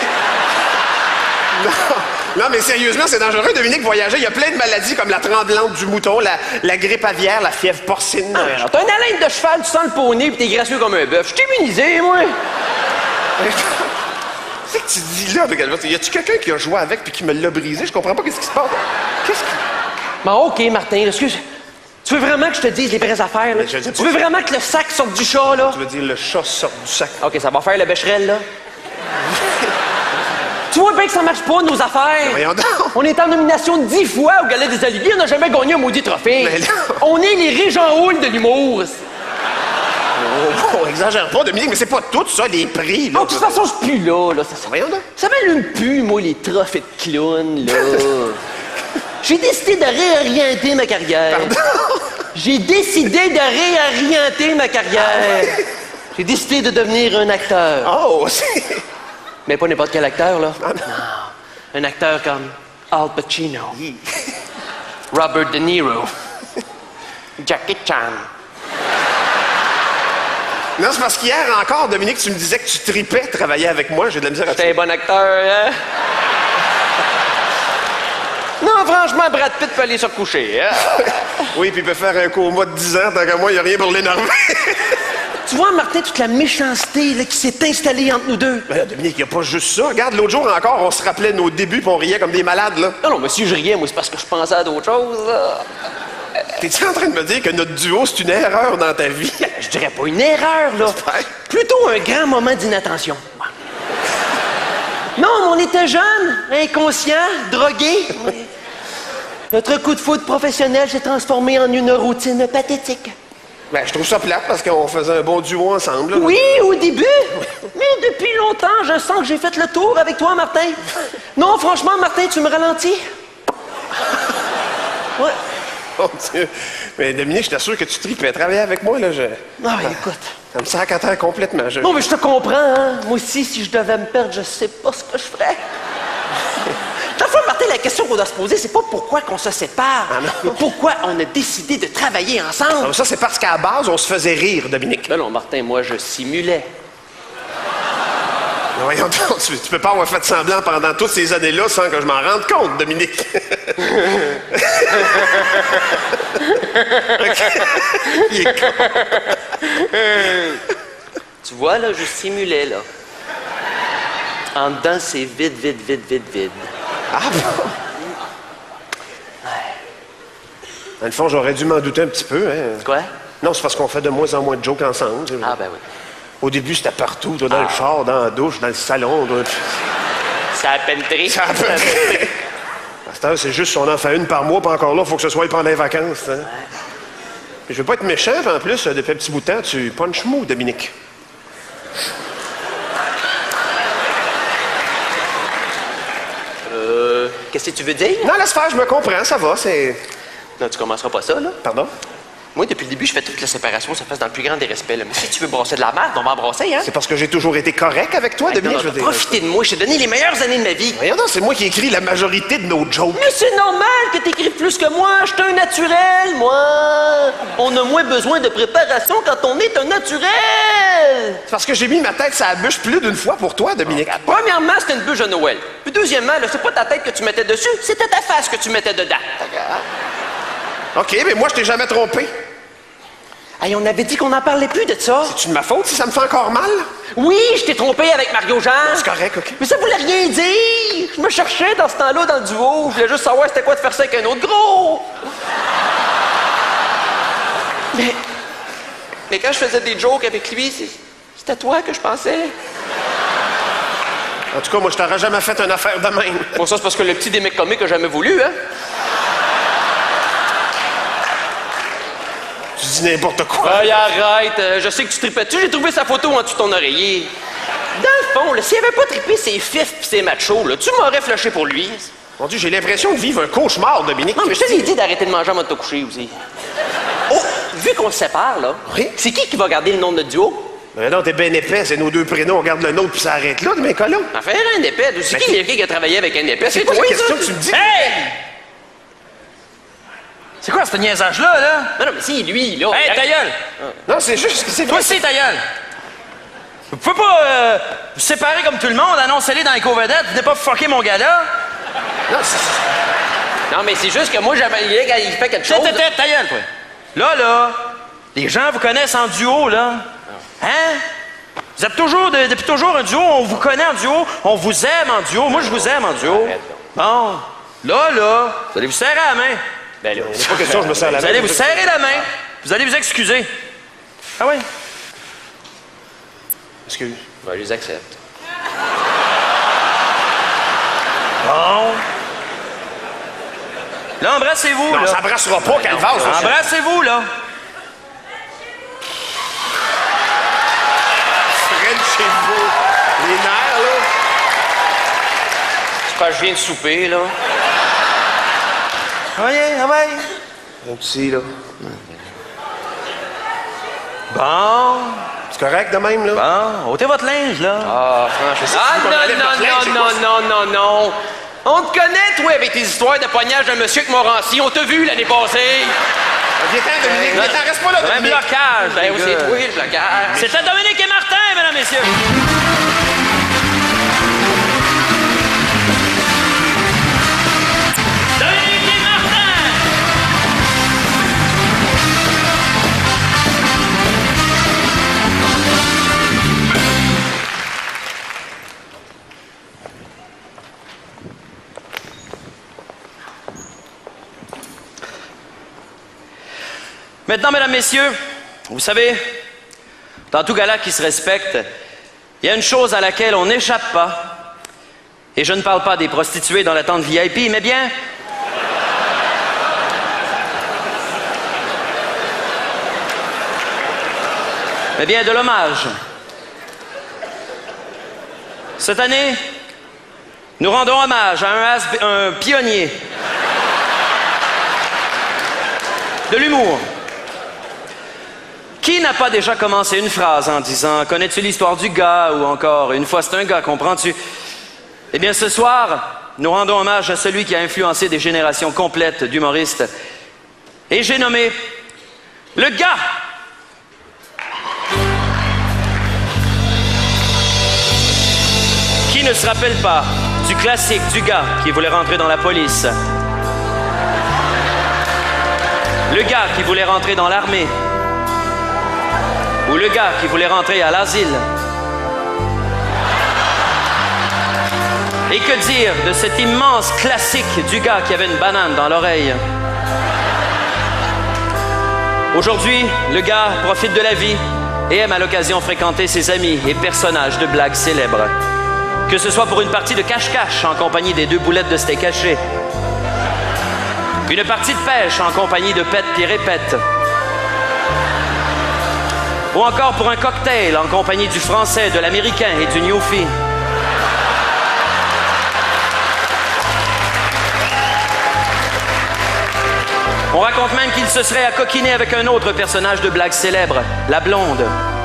Non, mais sérieusement, c'est dangereux, Dominique, voyager. Il y a plein de maladies comme la tremblante du mouton, la grippe aviaire, la fièvre porcine. T'as une haleine de cheval, tu sens le poney, puis t'es gracieux comme un bœuf. Je suis immunisé, moi. Qu'est-ce que tu dis là? Y a-tu quelqu'un qui a joué avec puis qui me l'a brisé? Je comprends pas qu'est-ce qui se passe. Qu'est-ce qui... Bon, OK, Martin, excuse. Tu veux vraiment que je te dise les vraies affaires, là? Tu veux vraiment que le sac sorte du chat, là? Tu veux dire le chat sort du sac? OK, ça va faire le bécherel, là. Tu vois bien que ça marche pas, nos affaires. Voyons donc. On est en nomination 10 fois au Galet des Oliviers. On n'a jamais gagné un maudit trophée. Mais non. On est les Régent Hall de l'humour. Oh, exagère pas, Dominique, mais c'est pas tout ça, les prix, là. De toute façon, je suis plus là. Voyons donc. Ça m'allume plus, moi, les trophées de clown, là. J'ai décidé de réorienter ma carrière. Pardon? J'ai décidé de réorienter ma carrière. J'ai décidé de devenir un acteur. Oh, c'est... Mais pas n'importe quel acteur, là. Ah, non. Un acteur comme Al Pacino, Robert De Niro, Jackie Chan. Non, c'est parce qu'hier encore, Dominique, tu me disais que tu tripais travailler avec moi. J'ai de la misère à... T'es un bon acteur, hein? Non, franchement, Brad Pitt peut aller se recoucher, hein? Oui, puis il peut faire un coma de 10 ans, tant qu'à moi, il n'y a rien pour l'énerver. Tu vois, Martin, toute la méchanceté là, qui s'est installée entre nous deux. Ben là, Dominique, il n'y a pas juste ça. Regarde, l'autre jour encore, on se rappelait nos débuts puis on riait comme des malades, là. Non, non, mais si je riais, moi, c'est parce que je pensais à d'autres choses, là. T'es-tu en train de me dire que notre duo, c'est une erreur dans ta vie? Je dirais pas une erreur, là. Plutôt un grand moment d'inattention. Non, mais on était jeunes, inconscients, drogués. Notre coup de foudre professionnel s'est transformé en une routine pathétique. Ben, je trouve ça plate parce qu'on faisait un bon duo ensemble. Là. Oui, au début. Mais depuis longtemps, je sens que j'ai fait le tour avec toi, Martin. Non, franchement, Martin, tu me ralentis? Ouais. Mon Dieu. Mais Dominique, je t'assure que tu tripais. Travailler avec moi, là, Ah, écoute. Ça me sac à terre complètement. Non, mais je te comprends, hein. Moi aussi, si je devais me perdre, je sais pas ce que je ferais. Parfois, Martin, la question qu'on doit se poser, c'est pas pourquoi qu'on se sépare, mais pourquoi on a décidé de travailler ensemble. Non, ça, c'est parce qu'à la base, on se faisait rire, Dominique. Non, Martin, moi, je simulais. Non, voyons donc, tu peux pas avoir fait semblant pendant toutes ces années-là sans que je m'en rende compte, Dominique. Il est con. Tu vois, là, je simulais, là. En dedans, c'est vide, vide, vide, vide, vide. Ah bon? Dans le fond, j'aurais dû m'en douter un petit peu, hein. Quoi? Non, c'est parce qu'on fait de moins en moins de jokes ensemble. Ah, ben oui. Au début, c'était partout, toi, dans le char, dans la douche, dans le salon. Ça a peine très. Ça a peine très. À cette heure, c'est juste si on en fait une par mois, pas encore là, il faut que ce soit pendant les vacances. Hein. Je veux pas être méchant, puis en plus, depuis un petit bout de temps, tu punches mou, Dominique. Qu'est-ce que tu veux dire? Non, laisse faire, je me comprends, ça va, c'est... Non, tu commenceras pas ça, là. Pardon? Moi, depuis le début, je fais toute la séparation, ça passe dans le plus grand des respects, là. Mais si tu veux brasser de la merde, on va en brasser, hein? C'est parce que j'ai toujours été correct avec toi, Dominique, je veux dire. Profitez de moi, je t'ai donné les meilleures années de ma vie. Voyons donc, c'est moi qui écris la majorité de nos jokes. Mais c'est normal que t'écrives plus que moi, je suis un naturel, moi. On a moins besoin de préparation quand on est un naturel. C'est parce que j'ai mis ma tête sur la bûche plus d'une fois pour toi, Dominique. Premièrement, c'était une bûche de Noël. Puis deuxièmement, là, c'est pas ta tête que tu mettais dessus, c'était ta face que tu mettais dedans. OK, mais moi, je t'ai jamais trompé. Hey, on avait dit qu'on n'en parlait plus de ça. C'est-tu de ma faute si ça me fait encore mal? Oui, je t'ai trompé avec Mario Jean. C'est correct, OK. Mais ça voulait rien dire. Je me cherchais dans ce temps-là dans le duo. Je voulais juste savoir c'était quoi de faire ça avec un autre gros. Mais quand je faisais des jokes avec lui, c'était toi que je pensais. En tout cas, moi, je t'aurais jamais fait une affaire de même. Bon, ça, c'est parce que le petit des mecs comiques a jamais voulu, hein? Tu dis n'importe quoi. Hey, arrête. Je sais que tu tripais dessus. J'ai trouvé sa photo en dessous de ton oreiller. Dans le fond, s'il avait pas trippé ses fifs pis ses machos, là, tu m'aurais flashé pour lui. Mon Dieu, j'ai l'impression de vivre un cauchemar, Dominique. Non, mais je te l'ai dit d'arrêter de manger avant de te coucher aussi. Oh, vu qu'on se sépare, là, oui? C'est qui va garder le nom de notre duo? Ben non, t'es bien épais, c'est nos deux prénoms, on garde le nôtre puis ça arrête là, de mes colons. En faire un épais. C'est qui a travaillé avec un épais? C'est quoi la question que tu me dis? Hey! C'est quoi ce niaisage-là, là? Non, mais c'est lui, là. Hey, ta gueule! Non, c'est juste que c'est Toi vrai. aussi, ta gueule! Vous pouvez pas vous séparer comme tout le monde, annoncer-les dans les co-vedettes, venez pas fucker mon gars-là? Non, mais c'est juste que moi, j'avais l'idée quand il fait quelque chose. Tête, ta gueule, toi! Là, les gens vous connaissent en duo, là. Hein? Vous êtes toujours, depuis toujours un duo, on vous connaît en duo, on vous aime en duo. Moi, je vous aime en duo. Bon, là, vous allez vous serrer la main. Ben là, C'est pas question, je me serre la main. Vous allez vous serrer la main, vous allez vous excuser. Ah oui? Excuse. ben, je les accepte. Bon. Là, embrassez-vous, Non, là. ça s'embrassera pas, Calvas. Embrassez-vous, là. Chez vous. Les nerfs, là. C'est pas je viens de souper, là. Ah ouais. Un petit, là. Bon. C'est correct de même, là? Bon, ôtez votre linge, là. Ah, franchement. Ah, non. On te connaît, toi, avec tes histoires de poignage d'un monsieur avec Morancy. On t'a vu l'année passée. Viens-t'en, Dominique. Viens-t'en, reste pas là, Un Dominique. blocage. Ben, les c'est gars. toi, le blocage. C'était Dominique et Martin, mesdames, messieurs. Dominique et Martin. Maintenant, mesdames, messieurs, vous savez, dans tout gala qui se respecte, il y a une chose à laquelle on n'échappe pas. Et je ne parle pas des prostituées dans la tente VIP, mais bien... mais bien de l'hommage. Cette année, nous rendons hommage à un pionnier de l'humour. Qui n'a pas déjà commencé une phrase en disant « Connais-tu l'histoire du gars » ou encore « Une fois c'est un gars, comprends-tu » ? Eh bien, ce soir, nous rendons hommage à celui qui a influencé des générations complètes d'humoristes. Et j'ai nommé le gars. Qui ne se rappelle pas du classique du gars qui voulait rentrer dans la police? Le gars qui voulait rentrer dans l'armée? Ou le gars qui voulait rentrer à l'asile? Et que dire de cet immense classique du gars qui avait une banane dans l'oreille? Aujourd'hui, le gars profite de la vie et aime à l'occasion fréquenter ses amis et personnages de blagues célèbres. Que ce soit pour une partie de cache-cache en compagnie des 2 boulettes de steak haché, une partie de pêche en compagnie de Pète et Répète, ou encore pour un cocktail en compagnie du français, de l'américain et du newfie. On raconte même qu'il se serait accoquiné avec un autre personnage de blague célèbre, la blonde.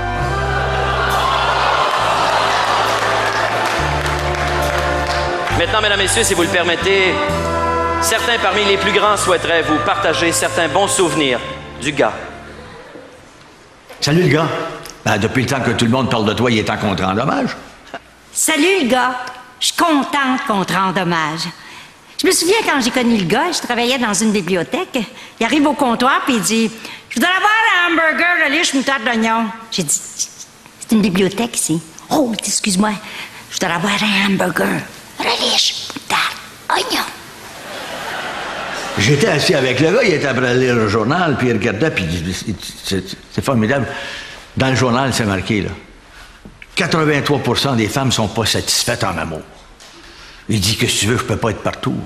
Maintenant, mesdames, messieurs, si vous le permettez, certains parmi les plus grands souhaiteraient vous partager certains bons souvenirs du gars. Salut, le gars. Ben, depuis le temps que tout le monde parle de toi, il est temps qu'on te rende hommage. Salut, le gars. Je suis contente qu'on te rende hommage. Je me souviens quand j'ai connu le gars, je travaillais dans une bibliothèque. Il arrive au comptoir puis il dit « Je voudrais avoir un hamburger relish moutarde d'oignon. » J'ai dit « C'est une bibliothèque ici. »« Oh, excuse-moi. Je voudrais avoir un hamburger relish moutarde oignon. » J'étais assis avec le gars, il était après lire le journal, puis il regardait, puis c'est formidable. Dans le journal, c'est marqué, là. 83% des femmes sont pas satisfaites en amour. Il dit que si tu veux, je peux pas être partout.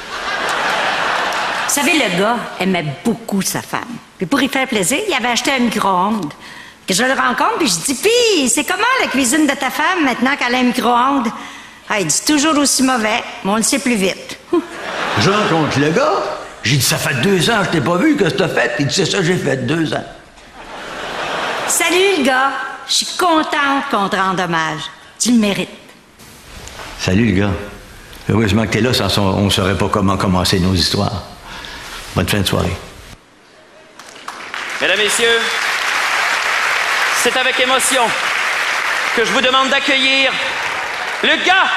Vous savez, le gars aimait beaucoup sa femme. Puis pour y faire plaisir, il avait acheté un micro-ondes. Que je le rencontre, puis je dis « Pis, c'est comment la cuisine de ta femme maintenant qu'elle a un micro-ondes? » Ah, il dit « Toujours aussi mauvais, mais on le sait plus vite. » Je rencontre le gars. J'ai dit, ça fait 2 ans, je t'ai pas vu, qu'est-ce que t'as fait? Il dit, c'est ça, j'ai fait 2 ans. Salut, le gars. Je suis contente qu'on te rende hommage. Tu le mérites. Salut, le gars. Heureusement que t'es là, sans on ne saurait pas comment commencer nos histoires. Bonne fin de soirée. Mesdames, Messieurs, c'est avec émotion que je vous demande d'accueillir le gars.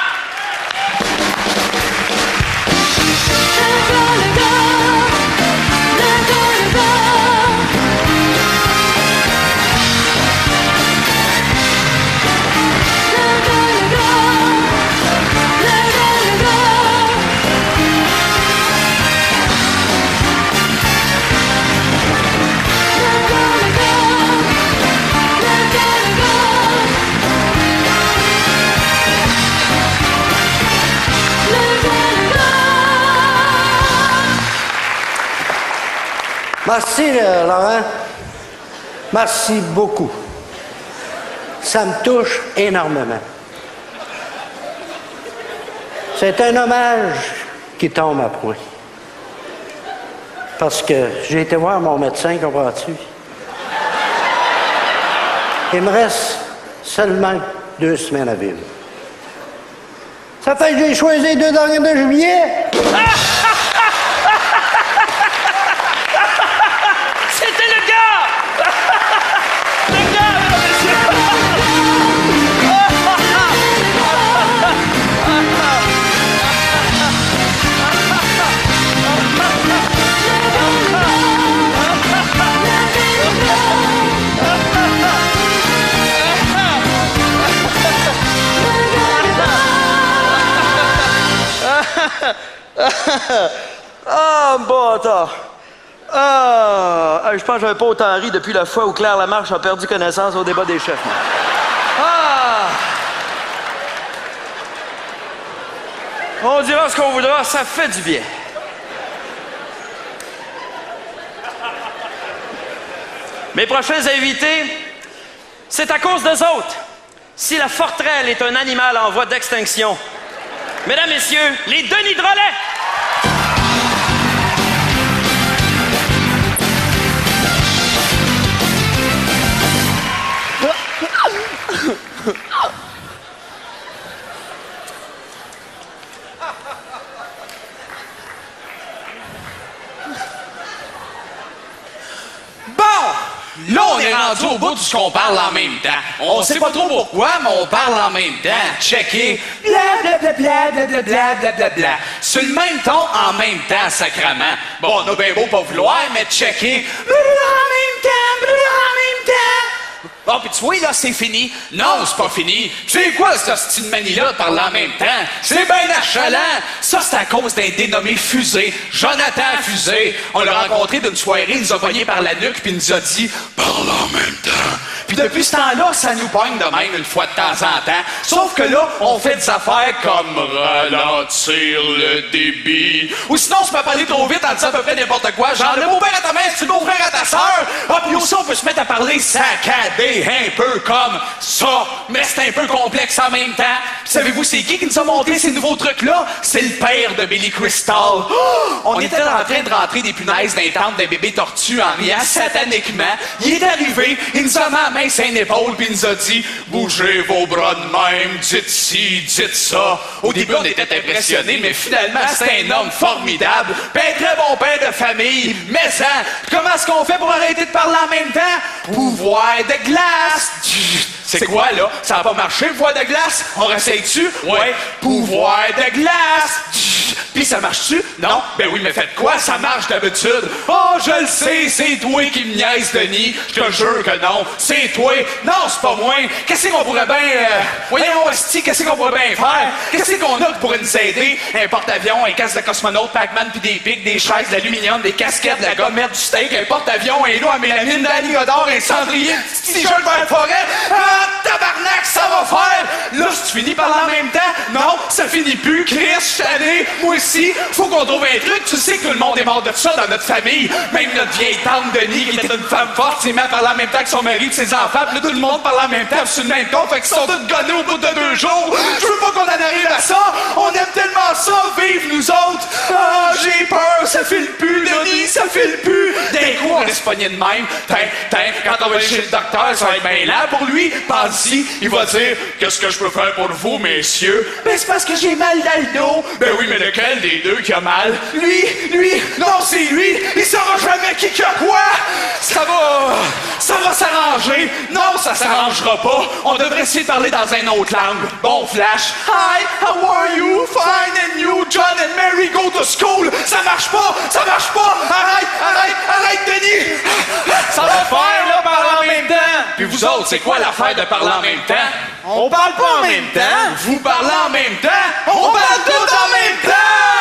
Merci, Laurent. Merci beaucoup. Ça me touche énormément. C'est un hommage qui tombe à point. Parce que j'ai été voir mon médecin, comprends-tu? Il me reste seulement 2 semaines à vivre. Ça fait que j'ai choisi les 2 derniers de juillet. C'était le gars! Le gars, mesdames et Ah, bon, attends. Je pense que j'avais pas autant ri depuis la fois où Claire Lamarche a perdu connaissance au débat des chefs. On dira ce qu'on voudra, ça fait du bien. Mes prochains invités, c'est à cause d'eux autres. Si la forterelle est un animal en voie d'extinction, mesdames, messieurs, les Denis Drolet! Là, on est rendu au bout de ce qu'on parle en même temps. On sait pas trop pourquoi, mais on parle en même temps. Checker. Blablabla, blablabla, blablabla. Sur le même ton, en même temps, sacrement. Bon, on a bien beau pas vouloir, mais checker. Blablabla, en même temps, blablabla, en même temps. Oh, puis tu vois, là, c'est fini. Non, c'est pas fini. Tu sais quoi, ce style de manie-là de parler en même temps? C'est bien achalant. Ça, c'est à cause d'un dénommé Fusée, Jonathan Fusée. On l'a rencontré d'une soirée, il nous a pogné par la nuque, puis il nous a dit « Parle en même temps ». Puis depuis ce temps-là, ça nous pogne de même une fois de temps en temps. Sauf que là, on fait des affaires comme ralentir le débit. Ou sinon, on se peut pas aller trop vite en disant à peu près n'importe quoi. Genre, le beau-père à ta mère, c'est le beau-frère à ta sœur. Ah, puis aussi, on peut se mettre à parler saccadé, un peu comme ça. Mais c'est un peu complexe en même temps. Puis savez-vous, c'est qui nous a montré ces nouveaux trucs-là? C'est le père de Billy Crystal. Oh! On était en train de rentrer des punaises dans les tentes d'un bébé tortue en riant sataniquement. Il est arrivé, il nous a mis la main sur une épaule, puis il nous a dit « Bougez vos bras de même, dites ci, dites ça. » Au début, on était impressionnés, mais finalement, c'est un homme formidable, puis un très bon père de famille. Mais ça, comment est-ce qu'on fait pour arrêter de parler en même temps? Pouvoir de glace! C'est quoi, là? Ça n'a pas marché, le pouvoir de glace? On réessaye-tu? Ouais. Pouvoir de glace! Puis ça marche-tu? Non? Ben oui, mais faites quoi? Ça marche d'habitude. Oh, je le sais, c'est toi qui me niaise, Denis. Je te jure que non. C'est toi. Non, c'est pas moi. Qu'est-ce qu'on pourrait bien... Voyons, hostie, qu'est-ce qu'on pourrait bien faire? Qu'est-ce qu'on a qui pourrait nous aider? Un porte-avions, un casque de cosmonaute, Pac-Man, puis des pics, des chaises d'aluminium, des casquettes, de la gommette, du steak, un porte-avions, un lot à mélamine, d'Annie Godard, un cendrier, un petit t-shirt vers la forêt. Ah, tabarnak, ça va faire! Là, si tu finis par là en même temps, non, ça finit plus. Chris, je suis tanné. Moi aussi, faut qu'on trouve un truc. Tu sais que tout le monde est mort de ça dans notre famille. Même notre vieille tante Denis, qui était une femme forte, s'est mise à parler en même temps que son mari et ses enfants. Puis là, tout le monde parle en même temps sur le même ton. Fait qu'ils sont tous gonnés au bout de 2 jours. Je veux pas qu'on en arrive à ça. On aime tellement ça, vivre nous autres. Ah, j'ai peur, ça file plus, Denis, ça file plus. D'un coup, on reste pogné de même. Quand on va aller chez le docteur, ça va être bien là pour lui. Pense-y, il va dire « Qu'est-ce que je peux faire pour vous, messieurs? » Ben, c'est parce que j'ai mal dans le dos. Ben oui, mais lequel des deux qui a mal? Lui, non, c'est lui. Il saura jamais qui a quoi. Ça va s'arranger. Non, ça s'arrangera pas. On devrait essayer de parler dans une autre langue. Bon flash. Hi, how are you? Fine, and you, John and Mary go to school. Ça marche pas. Arrête, Denis. Ça va faire, là, parler en même temps. Puis vous autres, c'est quoi l'affaire de parler en même temps? On parle pas en même temps. Vous parlez en même temps. On parle tout en même temps.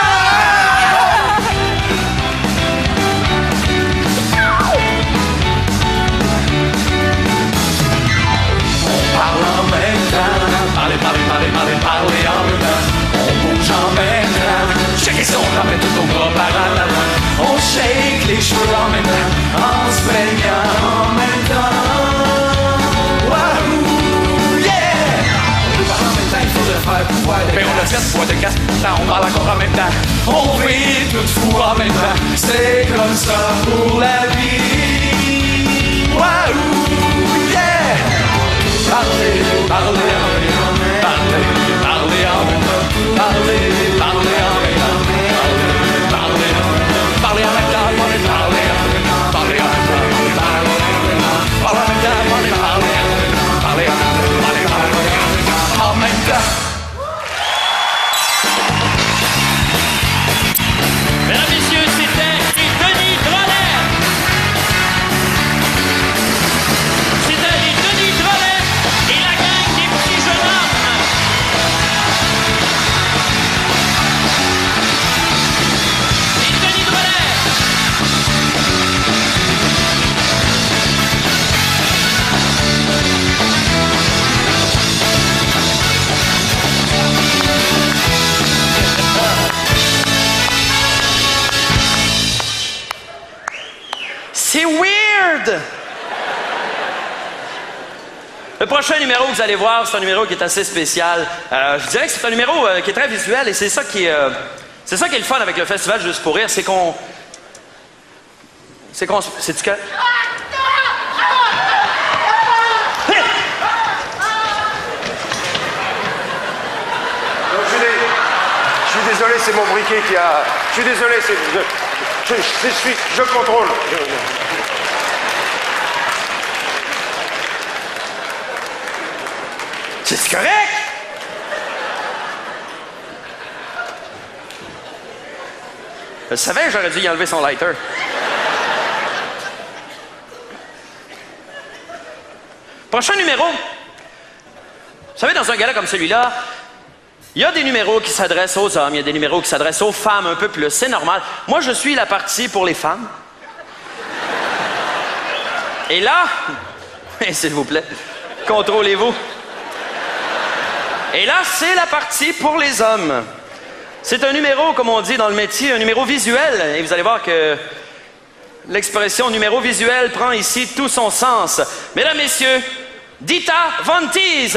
Parle en même temps. Parlez en même temps. On bouge en même temps. Checker si on ramène tout au bras par en avant. On shake les cheveux en même temps. En se baignant en même temps. Wahoo, yeah! On parle en même temps, il faut le faire pouvoir de glace. On le fait, pouvoir de glace. On parle encore en même temps. On vit tout fou en même temps. C'est comme ça pour la vie. Wahoo, yeah! Parlez en même temps. Parlez en même temps. Parlez en même temps. Parlez en même temps. Mesdames, messieurs, c'était Denis Drolet. C'était Denis Drolet et la gang des petits jeunes hommes. Et Denis Drolet. C'est weird! Le prochain numéro que vous allez voir, c'est un numéro qui est assez spécial. Je dirais que c'est un numéro qui est très visuel et c'est ça qui est le fun avec le festival Juste pour rire, c'est qu'on... C'est-tu que... Je suis désolé, c'est mon briquet qui a... Je suis désolé, je contrôle. C'est correct? Je savais que j'aurais dû y enlever son lighter. Prochain numéro. Vous savez, dans un gala comme celui-là, il y a des numéros qui s'adressent aux hommes, il y a des numéros qui s'adressent aux femmes un peu plus. C'est normal. Moi, je suis la partie pour les femmes. Et là, S'il vous plaît, contrôlez-vous. Et là, c'est la partie pour les hommes. C'est un numéro, comme on dit dans le métier, un numéro visuel. Et vous allez voir que l'expression numéro visuel prend ici tout son sens. Mesdames, messieurs, Dita Von Teese.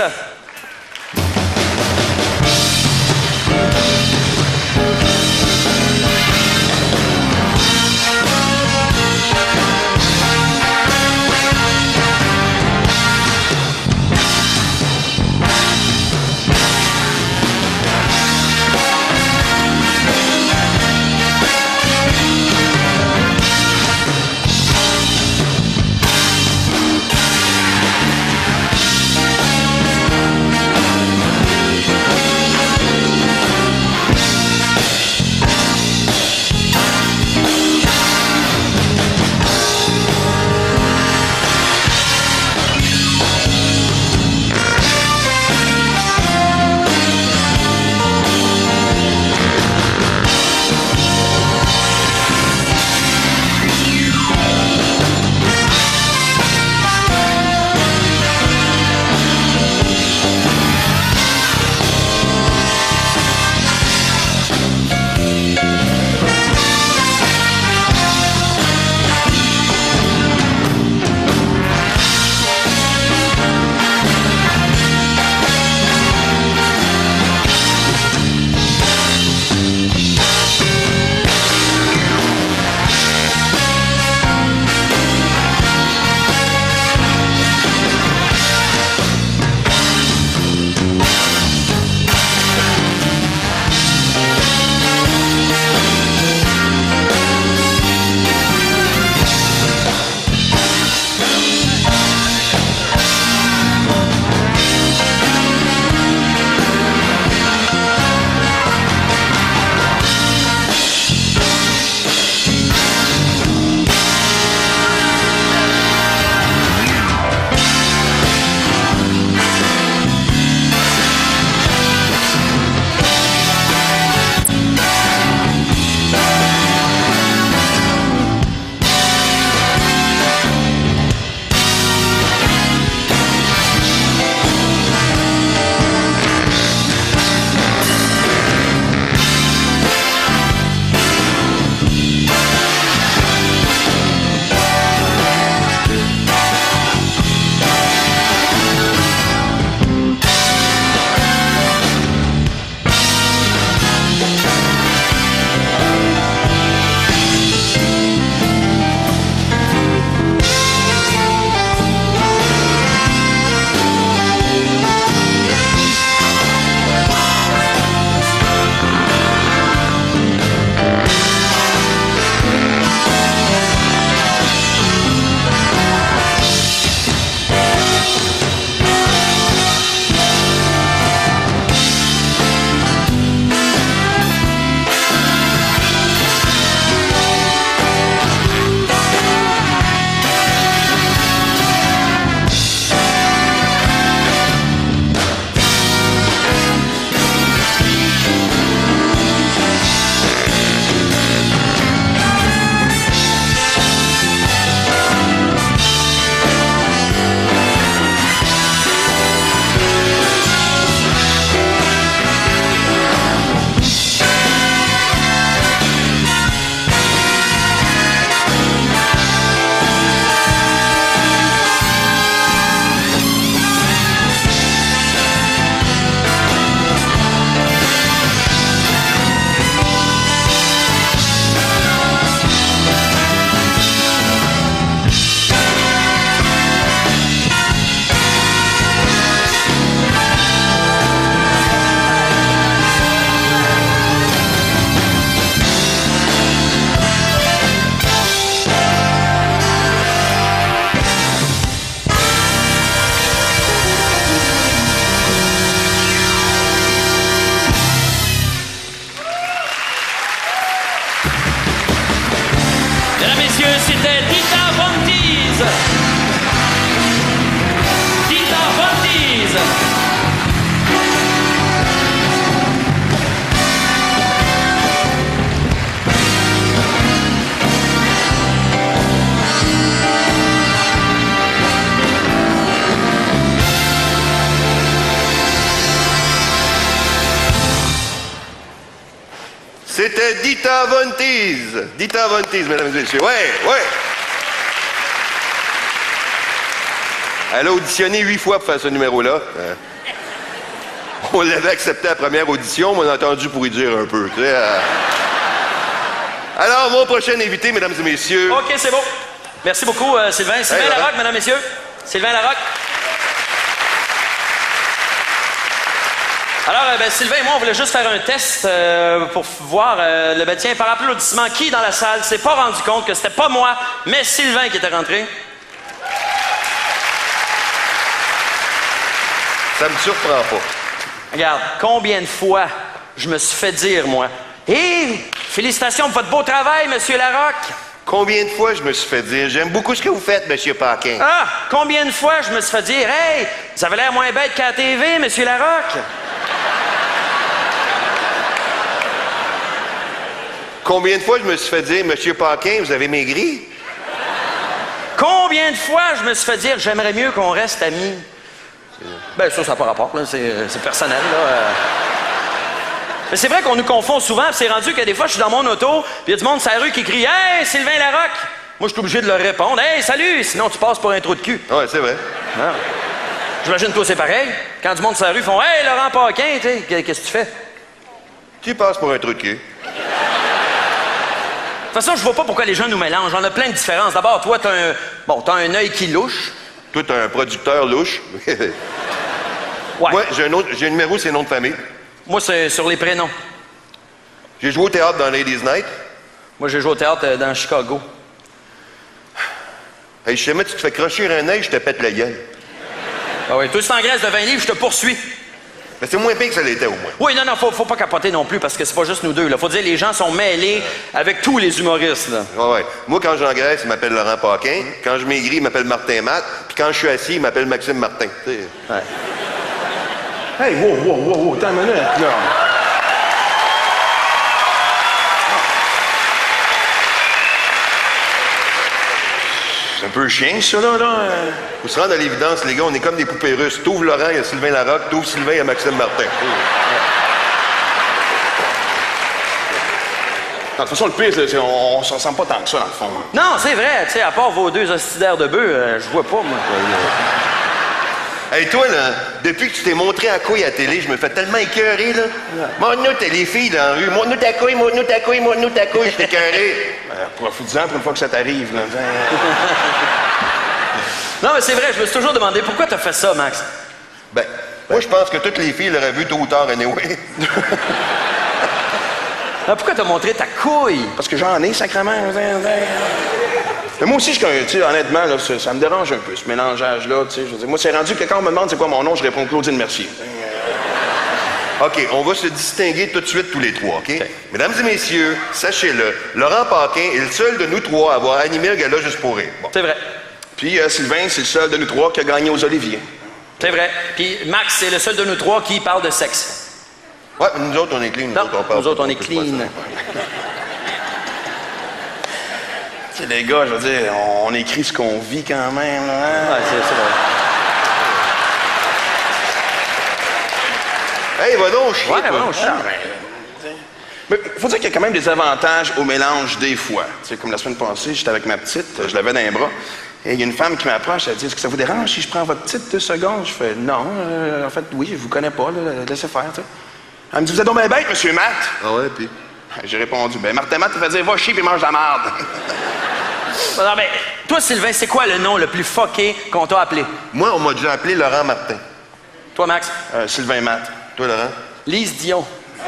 C'était Dita Von Teese. Dita Von Teese, mesdames et messieurs. Ouais. Elle a auditionné 8 fois pour faire ce numéro-là. On l'avait accepté à la première audition, mais on a entendu pour y dire un peu. Tu sais, Alors, mon prochain invité, mesdames et messieurs... OK, c'est beau. Merci beaucoup, Sylvain. Sylvain Larocque, mesdames et messieurs. Sylvain Larocque. Alors, Sylvain et moi, on voulait juste faire un test pour voir tiens, par applaudissement, qui dans la salle s'est pas rendu compte que c'était pas moi, mais Sylvain qui était rentré? Ça me surprend pas. Regarde, combien de fois je me suis fait dire, moi, « Hé, félicitations pour votre beau travail, Monsieur Larocque! » Combien de fois je me suis fait dire « J'aime beaucoup ce que vous faites, Monsieur Paquin. » Ah! Combien de fois je me suis fait dire « Hey, vous avez l'air moins bête qu'à la TV, Monsieur Larocque! » Combien de fois je me suis fait dire « Monsieur Paquin, vous avez maigri? » Combien de fois je me suis fait dire « J'aimerais mieux qu'on reste amis. » Ben ça n'a pas rapport, là. C'est personnel, là. Mais c'est vrai qu'on nous confond souvent, puis c'est rendu que des fois, je suis dans mon auto, puis il y a du monde sur la rue qui crie « Hey, Sylvain Larocque! » Moi, je suis obligé de leur répondre « Hey, salut! » Sinon, tu passes pour un trou de cul. Ouais, c'est vrai. Ah. J'imagine toi, c'est pareil. Quand du monde sur la rue font « Hey, Laurent Paquin, tu sais, qu'est-ce que tu fais? » Tu passes pour un trou de cul. De toute façon, je vois pas pourquoi les gens nous mélangent. On a plein de différences. D'abord, toi, t'as un œil qui louche. Toi, t'as un producteur louche. Ouais. Moi, j'ai un numéro, c'est nom de famille. Moi, c'est sur les prénoms. J'ai joué au théâtre dans Ladies Night. Moi, j'ai joué au théâtre dans Chicago. Hey, je sais, mais tu te fais crocher un œil, je te pète la gueule. Ah oui, toi, tu t'engraisses de 20 livres, je te poursuis. Mais c'est moins pire que ça l'était, au moins. Oui, non, faut pas capoter non plus, parce que c'est pas juste nous deux, là. Faut dire, les gens sont mêlés avec tous les humoristes, là. Ouais. Moi, quand j'engraisse, il m'appelle Laurent Paquin. Quand je maigris, il m'appelle Martin Matt. Puis quand je suis assis, il m'appelle Maxime Martin. T'sais. Ouais. Hey, wow, attends une minute, là. C'est un peu chien, ça, là. Faut se rendre à l'évidence, les gars, on est comme des poupées russes. T'ouvres Laurent, il y a Sylvain Larocque. T'ouvres Sylvain, il y a Maxime Martin. De toute façon, le pire, c'est on s'en sent pas tant que ça, dans le fond. Non, c'est vrai, tu sais, à part vos deux hostidaires de bœuf, je vois pas, moi. Hey, toi, là, depuis que tu t'es montré à couille à la télé, je me fais tellement écœurer, là. Montre-nous, t'es les filles dans la rue. Montre-nous ta couille, montre-nous ta couille, montre-nous ta couille. Je t'ai écœuré. Profite-en pour une fois que ça t'arrive, là. Non, mais c'est vrai, je me suis toujours demandé pourquoi t'as fait ça, Max. Ben, moi, je pense que toutes les filles l'auraient vu tôt ou tard, anyway. Ah, pourquoi t'as montré ta couille? Parce que j'en ai, sacrément. Mais moi aussi, tu sais, honnêtement, là, ça me dérange un peu, ce mélangeage-là. Tu sais, je veux dire, moi, c'est rendu que quand on me demande c'est quoi mon nom, je réponds Claudine Mercier. OK, on va se distinguer tout de suite tous les trois, OK? Mesdames et messieurs, sachez-le, Laurent Paquin est le seul de nous trois à avoir animé le gala juste pour rire. Bon. C'est vrai. Puis Sylvain, c'est le seul de nous trois qui a gagné aux Oliviers. C'est vrai. Puis Max, c'est le seul de nous trois qui parle de sexe. Ouais, mais nous autres, on est clean. Nous autres, on est clean. Tu sais, les gars, je veux dire, on écrit ce qu'on vit quand même, là. Hein? Ouais, c'est vrai. Hey, va donc chier. Ouais, va donc chier. Mais faut dire qu'il y a quand même des avantages au mélange des fois. Tu sais, comme la semaine passée, j'étais avec ma petite, je l'avais dans les bras, et il y a une femme qui m'approche, elle dit « Est-ce que ça vous dérange si je prends votre petite 2 secondes? » Je fais « Non, en fait, oui, je vous connais pas, là, laissez faire, tu sais. » Elle me dit « Vous êtes donc bien bête, monsieur Matt? » Ah ouais, puis? J'ai répondu « Ben, Martin Matt, il va dire « Va chier puis mange de la marde. » Non, mais toi, Sylvain, c'est quoi le nom le plus fucké qu'on t'a appelé? Moi, on m'a déjà appelé Laurent Martin. Toi, Max? Sylvain Matt. Toi, Laurent? Lise Dion.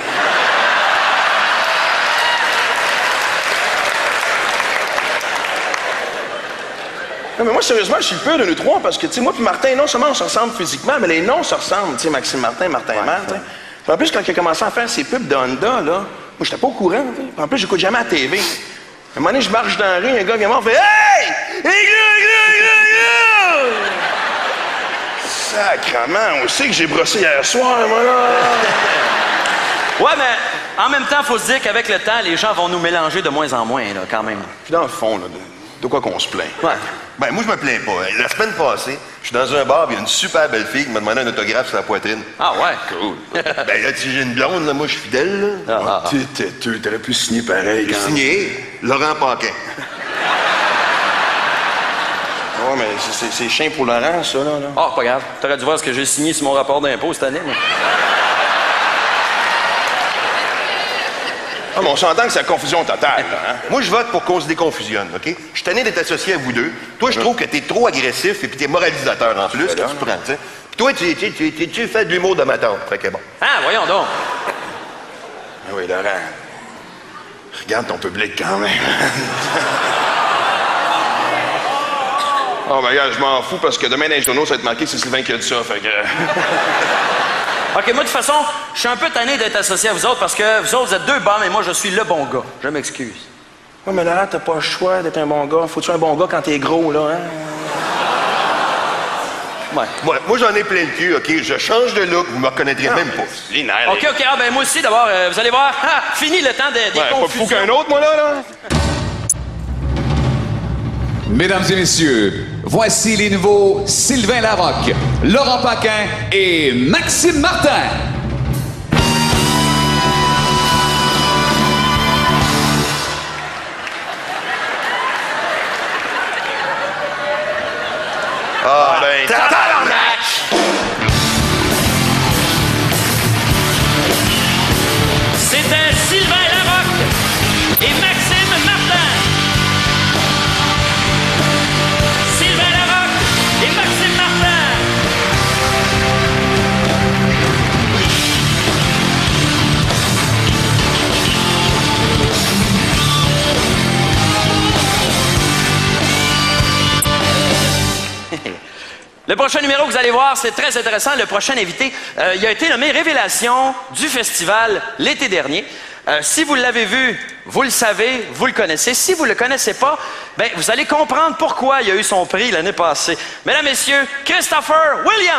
Non, mais moi, sérieusement, je suis le pire de nous trois parce que, tu sais, moi puis Martin, non seulement on se ressemble physiquement, mais les noms se ressemblent. Tu sais, Maxime Martin, Martin Matt, tu sais. Puis en plus, quand il a commencé à faire ses pubs de Honda, là, moi, j'étais pas au courant, tu sais. Puis en plus, j'écoute jamais à la TV. À un moment donné, je marche dans la rue, un gars vient voir, fait « Hey! Sacrement, on sait que j'ai brossé hier soir, moi, là. Ouais, mais en même temps, faut se dire qu'avec le temps, les gens vont nous mélanger de moins en moins, là, quand même. Puis dans le fond, là, De quoi qu'on se plaint? Ouais. Ben, moi, je me plains pas. La semaine passée, je suis dans un bar, il y a une super belle fille qui m'a demandé un autographe sur la poitrine. Ah ouais? Cool. Ben là, si j'ai une blonde, là, moi, je suis fidèle, là. T'es têteux, t'aurais pu signer pareil. J'ai signé Laurent Paquin. Ouais, mais c'est chien pour Laurent, ça, là. Ah, pas grave. T'aurais dû voir ce que j'ai signé sur mon rapport d'impôt cette année, moi. Ah, mais on s'entend que c'est la confusion totale, là, hein? Moi, je vote pour qu'on se déconfusionne, OK? Je suis tanné d'être associé à vous deux. Toi, je trouve que t'es trop agressif et puis t'es moralisateur en plus. Qu'est-ce que tu prends, tu sais? Puis toi, tu fais de l'humour de ma tante. Fait que bon. Ah, voyons donc. Ah oui, Laurent. Regarde ton public quand même. Oh, ben, regarde, je m'en fous parce que demain, dans les journaux, ça va être marqué que c'est Sylvain qui a dit ça, fait que... OK, moi, de toute façon, je suis un peu tanné d'être associé à vous autres parce que vous autres, vous êtes deux bums et moi, je suis le bon gars. Je m'excuse. Ouais, mais Laurent, t'as pas le choix d'être un bon gars. Faut-tu un bon gars quand t'es gros, là, hein? Ouais. Moi, j'en ai plein le cul, OK? Je change de look, vous me reconnaîtrez même pas. Les nerfs. OK, ah, ben moi aussi, d'abord, vous allez voir, fini le temps des Ouais, pas confusions. fou qu'un autre, moi, là. Mesdames et messieurs, voici les nouveaux Sylvain Larocque, Laurent Paquin et Maxime Martin. Ah, ben, tabarnak! C'était Sylvain Larocque et Maxime Martin. Sylvain Larocque et Maxime Martin. Le prochain numéro que vous allez voir, c'est très intéressant. Le prochain invité, il a été nommé Révélation du festival l'été dernier. Si vous l'avez vu, vous le savez, vous le connaissez. Si vous ne le connaissez pas, ben, vous allez comprendre pourquoi il a eu son prix l'année passée. Mesdames, Messieurs, Christopher William.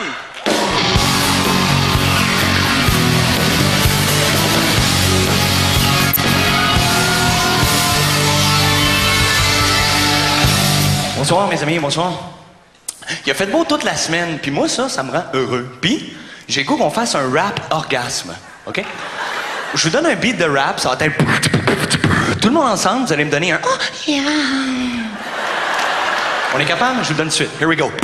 Bonsoir, mes amis, bonsoir. Il a fait beau toute la semaine, puis moi, ça me rend heureux. Puis, j'ai le goût qu'on fasse un rap orgasme, OK? Je vous donne un beat de rap, ça va être... Tout le monde ensemble, vous allez me donner un... Oh, yeah. On est capable? Je vous le donne de suite. Here we go.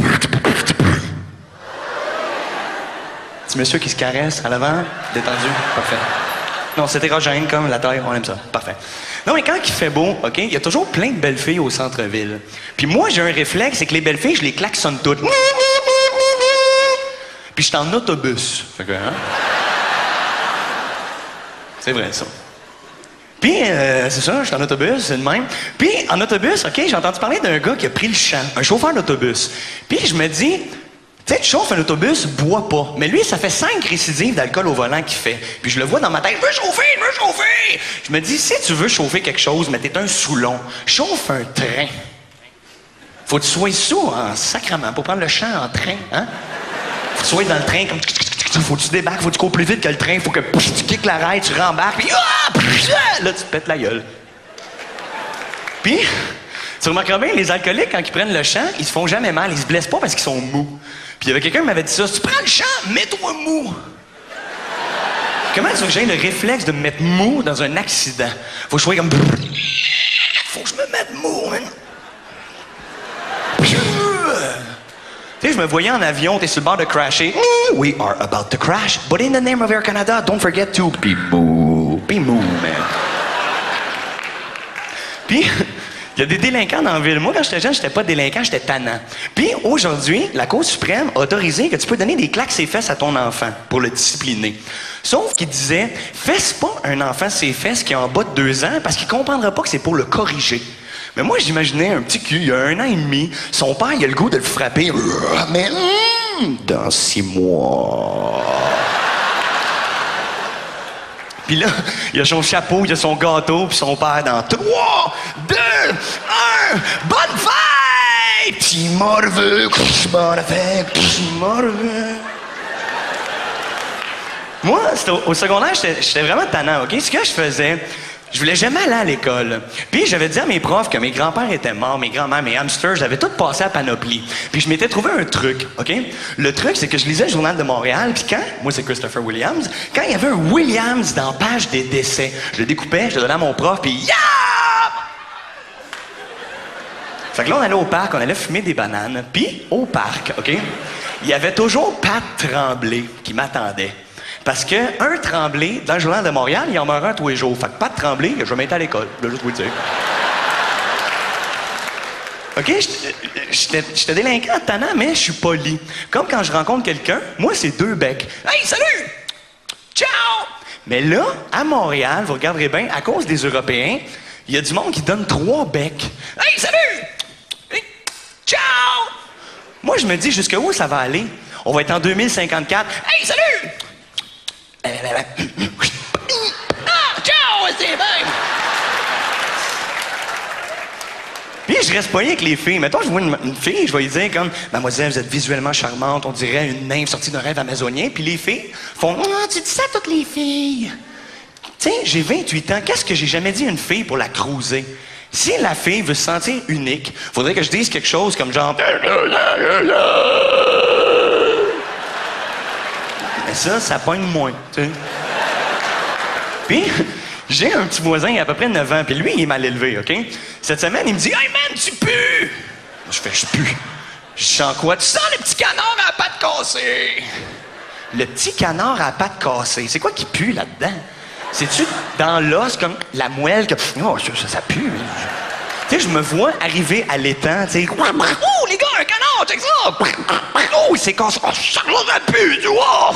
Petit monsieur qui se caresse à l'avant, détendu, parfait. Non, c'est érogène comme la taille, on aime ça. Parfait. Non, mais quand il fait beau, OK, il y a toujours plein de belles filles au centre-ville. Puis moi, j'ai un réflexe, c'est que les belles filles, je les klaxonne toutes. Puis je suis en autobus. Fait que, hein? C'est vrai, ça. Puis, c'est ça, je suis en autobus, c'est le même. Puis, en autobus, OK, j'ai entendu parler d'un gars qui a pris le champ, un chauffeur d'autobus. Puis, je me dis... Tu sais, tu chauffes un autobus, bois pas. Mais lui, ça fait 5 récidives d'alcool au volant qu'il fait. Puis je le vois dans ma tête, je veux chauffer! Je me dis, si tu veux chauffer quelque chose, mais t'es un saoulon, chauffe un train. Faut que tu sois sous en sacrement pour prendre le champ en train, hein? Faut que tu sois dans le train comme... Faut que tu débarques, faut que tu cours plus vite que le train, faut que tu kicks la raille, tu rembarques, puis là, tu te pètes la gueule. Puis... Tu remarqueras bien, les alcooliques, quand ils prennent le champ, ils se font jamais mal, ils se blessent pas parce qu'ils sont mous. Puis il y avait quelqu'un qui m'avait dit ça, si tu prends le champ, mets-toi mou. Comment tu veux que j'aie le réflexe de me mettre mou dans un accident? Faut que je sois comme... Faut que je me mette mou, man. Tu sais, je me voyais en avion, t'es sur le bord de crasher. We are about to crash, but in the name of Air Canada, don't forget to be mou. Be mou, man. Puis... Il y a des délinquants dans la ville. Moi, quand j'étais jeune, j'étais pas délinquant, j'étais tannant. Puis, aujourd'hui, la Cour suprême a autorisé que tu peux donner des claques ses fesses à ton enfant pour le discipliner. Sauf qu'il disait, fesse pas un enfant ses fesses qui est en bas de 2 ans parce qu'il comprendra pas que c'est pour le corriger. Mais moi, j'imaginais un petit cul, il y a 1 an et demi, son père, il a le goût de le frapper. Mais, dans 6 mois... Puis là, il a son chapeau, il a son gâteau, puis son père dans 3, 2, 1, bonne fête! Petit morveux, bonne fête, petit morveux. Moi, au secondaire, j'étais vraiment tannant, OK? Ce que je faisais, Je voulais jamais aller à l'école. Puis j'avais dit à mes profs que mes grands-pères étaient morts, mes grands-mères, mes hamsters, j'avais tout passé à panoplie. Puis je m'étais trouvé un truc, OK? Le truc, c'est que je lisais le Journal de Montréal, puis moi c'est Christopher Williams, quand il y avait un Williams dans la page des décès, je le découpais, je le donnais à mon prof, puis yeah! Fait que là, on allait au parc, on allait fumer des bananes, puis au parc, OK? Il y avait toujours Pat Tremblay qui m'attendait. Parce que un Tremblay, dans le Journal de Montréal, il en meurt un tous les jours. Fait que Pat Tremblay, je vais m'être à l'école. Je vais juste vous le dire. OK? J'étais délinquant tannant, mais je suis poli. Comme quand je rencontre quelqu'un, moi, c'est 2 becs. Hey, salut! Ciao! Mais là, à Montréal, vous regarderez bien, à cause des Européens, il y a du monde qui donne 3 becs. Hey, salut! Hey, ciao! Moi, je me dis, jusqu'où ça va aller? On va être en 2054. Hey, salut! Ah, ciao, c'est bien! Puis je reste pogné avec les filles. Mettons, je vois une fille, je vais lui dire comme « Mademoiselle, vous êtes visuellement charmante, on dirait une nymphe sortie d'un rêve amazonien. » Puis les filles font « Oh, tu dis ça à toutes les filles! » Tu sais, j'ai 28 ans, qu'est-ce que j'ai jamais dit à une fille pour la cruiser? Si la fille veut se sentir unique, faudrait que je dise quelque chose comme genre... Mais ça pogne moins, tu sais. Puis, j'ai un petit voisin, il a à peu près 9 ans, puis lui, il est mal élevé, OK? Cette semaine, il me dit « Hey man, tu pues! » Je fais « Je pue. » Je sens quoi? Tu sens le petit canard à la patte cassée! Le petit canard à la patte cassée, c'est quoi qui pue là-dedans? C'est-tu dans l'os comme la moelle que... Oh, ça pue. Tu sais, je me vois arriver à l'étang, tu sais... Oh, les gars, un canard, check ça! Oh, il s'est cassé. Oh, ça pue, tu vois!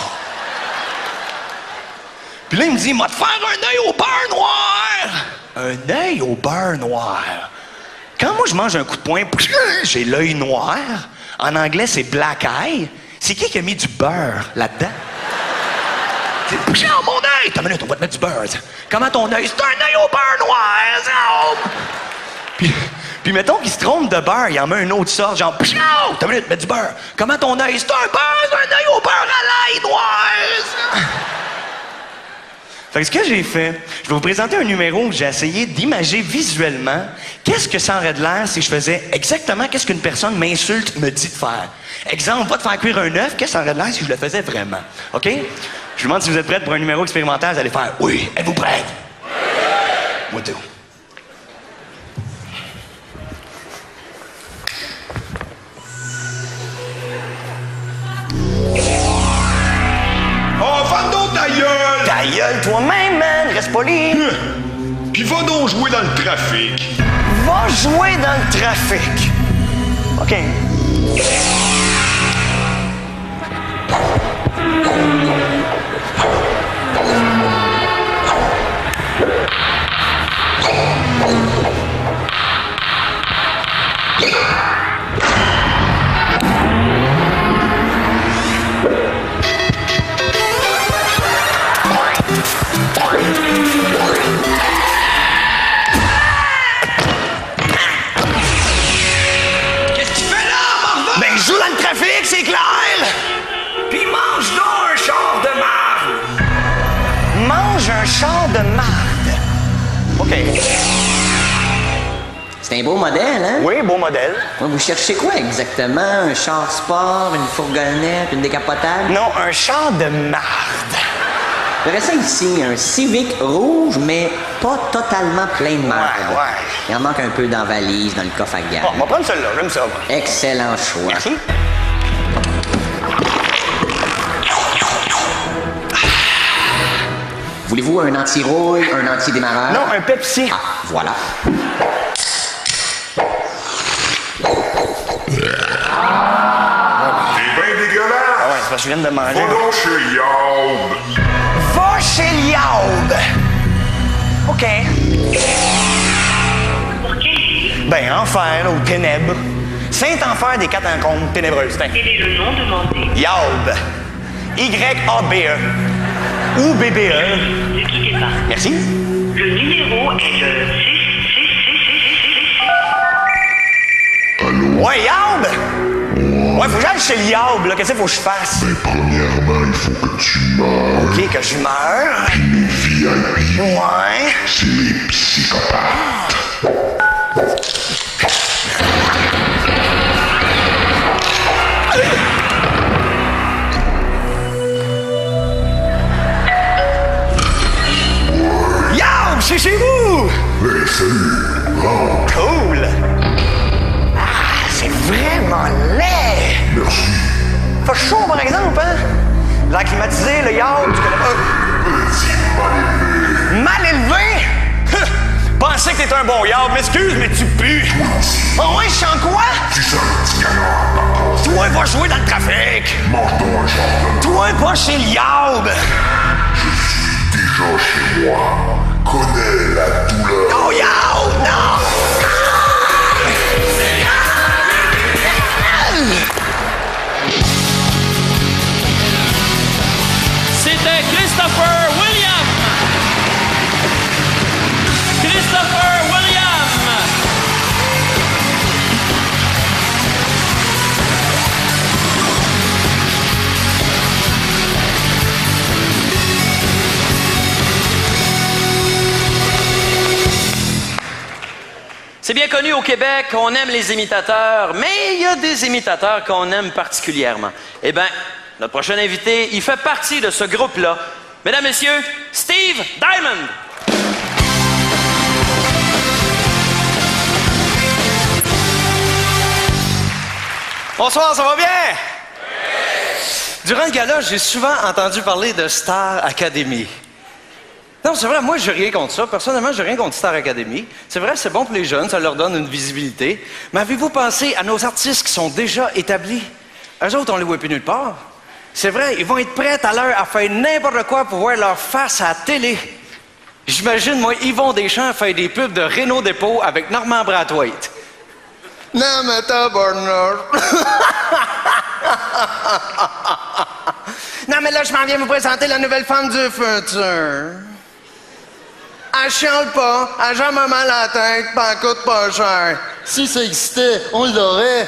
Puis là, il me dit, m'a te faire un œil au beurre noir! Un œil au beurre noir. Quand moi, je mange un coup de poing, j'ai l'œil noir. En anglais, c'est black eye. C'est qui a mis du beurre là-dedans? C'est mon œil! T'as une minute, on va te mettre du beurre. Comment ton œil? C'est un œil au beurre noir! Puis mettons qu'il se trompe de beurre, il en met une autre sorte, genre, t'as une minute, mets du beurre. Comment ton œil? C'est un beurre, c'est un œil au beurre à l'ail noir! Fait que ce que j'ai fait, je vais vous présenter un numéro où j'ai essayé d'imager visuellement qu'est-ce que ça aurait de l'air si je faisais exactement qu'est-ce qu'une personne m'insulte me dit de faire. Exemple, va te faire cuire un œuf, qu'est-ce que ça aurait de l'air si je le faisais vraiment? OK? Je vous demande si vous êtes prêts pour un numéro expérimental, vous allez faire « Oui, êtes-vous prêts? » Moi tout. Oh, va donc ta gueule! Ta gueule toi-même, man! Reste poli! Puis va donc jouer dans le trafic. Va jouer dans le trafic! OK. Qu'est-ce que tu fais là, Marvin? Ben, je joue dans le trafic, c'est clair! Puis mange donc un char de marde. Mange un char de marde. OK. C'est un beau modèle, hein? Oui, beau modèle. Ouais, vous cherchez quoi exactement? Un char sport, une fourgonnette, une décapotable? Non, un char de marde. J'aurais ça ici, un Civic rouge, mais pas totalement plein de marde. Ouais. Il en manque un peu dans la valise, dans le coffre à gaz. Bon, on va prendre celui-là, j'aime ça, moi. Excellent choix. Merci. Voulez-vous un anti-rouille, un anti-démarreur? Non, un Pepsi. Ah, voilà. T'es bien dégueulasse. Ah ouais, c'est parce que je viens de manger. Va donc chez Yaub. Va chez Liaube. OK. Ben, enfer, ou ténèbres. Saint-Enfer des catacombes ténébreuses. Quel est le nom demandé? Yaub. Y-A-B-E. Ou B-B-E. Ne quittez pas. Merci. Le numéro est le 6. Allô? Ouais, Yaub! Ouais, faut que j'aille chez Liaube, là. Qu'est-ce qu'il faut que je fasse? Ben, premièrement, il faut que tu meurs. OK, que je meure. Puis mes VIP, Ouais. c'est les psychopathes. Yo, c'est chez vous! Hey, salut, rentre. Cool! Ah, c'est vraiment laid! Merci. Fait chaud, par exemple, hein? L'air climatisé, le yacht, tu connais pas... Petit Mal élevé? Pensais que t'étais un bon yacht, m'excuse, mais tu pues! Oh ouais, je sens quoi? Tu sens un petit canard. Toi, va jouer dans le trafic! Mange-toi un genre de... Toi, pas chez le yacht! Je suis déjà chez moi. Connais la douleur. Oh, yacht! Non! C'était Christopher William. Christopher William. C'est bien connu au Québec, on aime les imitateurs, mais il y a des imitateurs qu'on aime particulièrement. Eh bien, notre prochain invité, il fait partie de ce groupe-là. Mesdames, Messieurs, Steve Diamond! Bonsoir, ça va bien? Durant le gala, j'ai souvent entendu parler de Star Academy. Non, c'est vrai, moi, j'ai rien contre ça. Personnellement, j'ai rien contre Star Academy. C'est vrai, c'est bon pour les jeunes, ça leur donne une visibilité. Mais avez-vous pensé à nos artistes qui sont déjà établis? Eux autres, on les voit plus nulle part. C'est vrai, ils vont être prêts à l'heure à faire n'importe quoi pour voir leur face à la télé. J'imagine, moi, Yvon Deschamps faire des pubs de Renault Dépôt avec Normand Brathwaite. Non, mais tabarnak. Non, mais là, je m'en viens vous présenter la nouvelle femme du futur. Elle chiale pas, elle a jamais mal à la tête, pis elle coûte pas cher. Si ça existait, on l'aurait.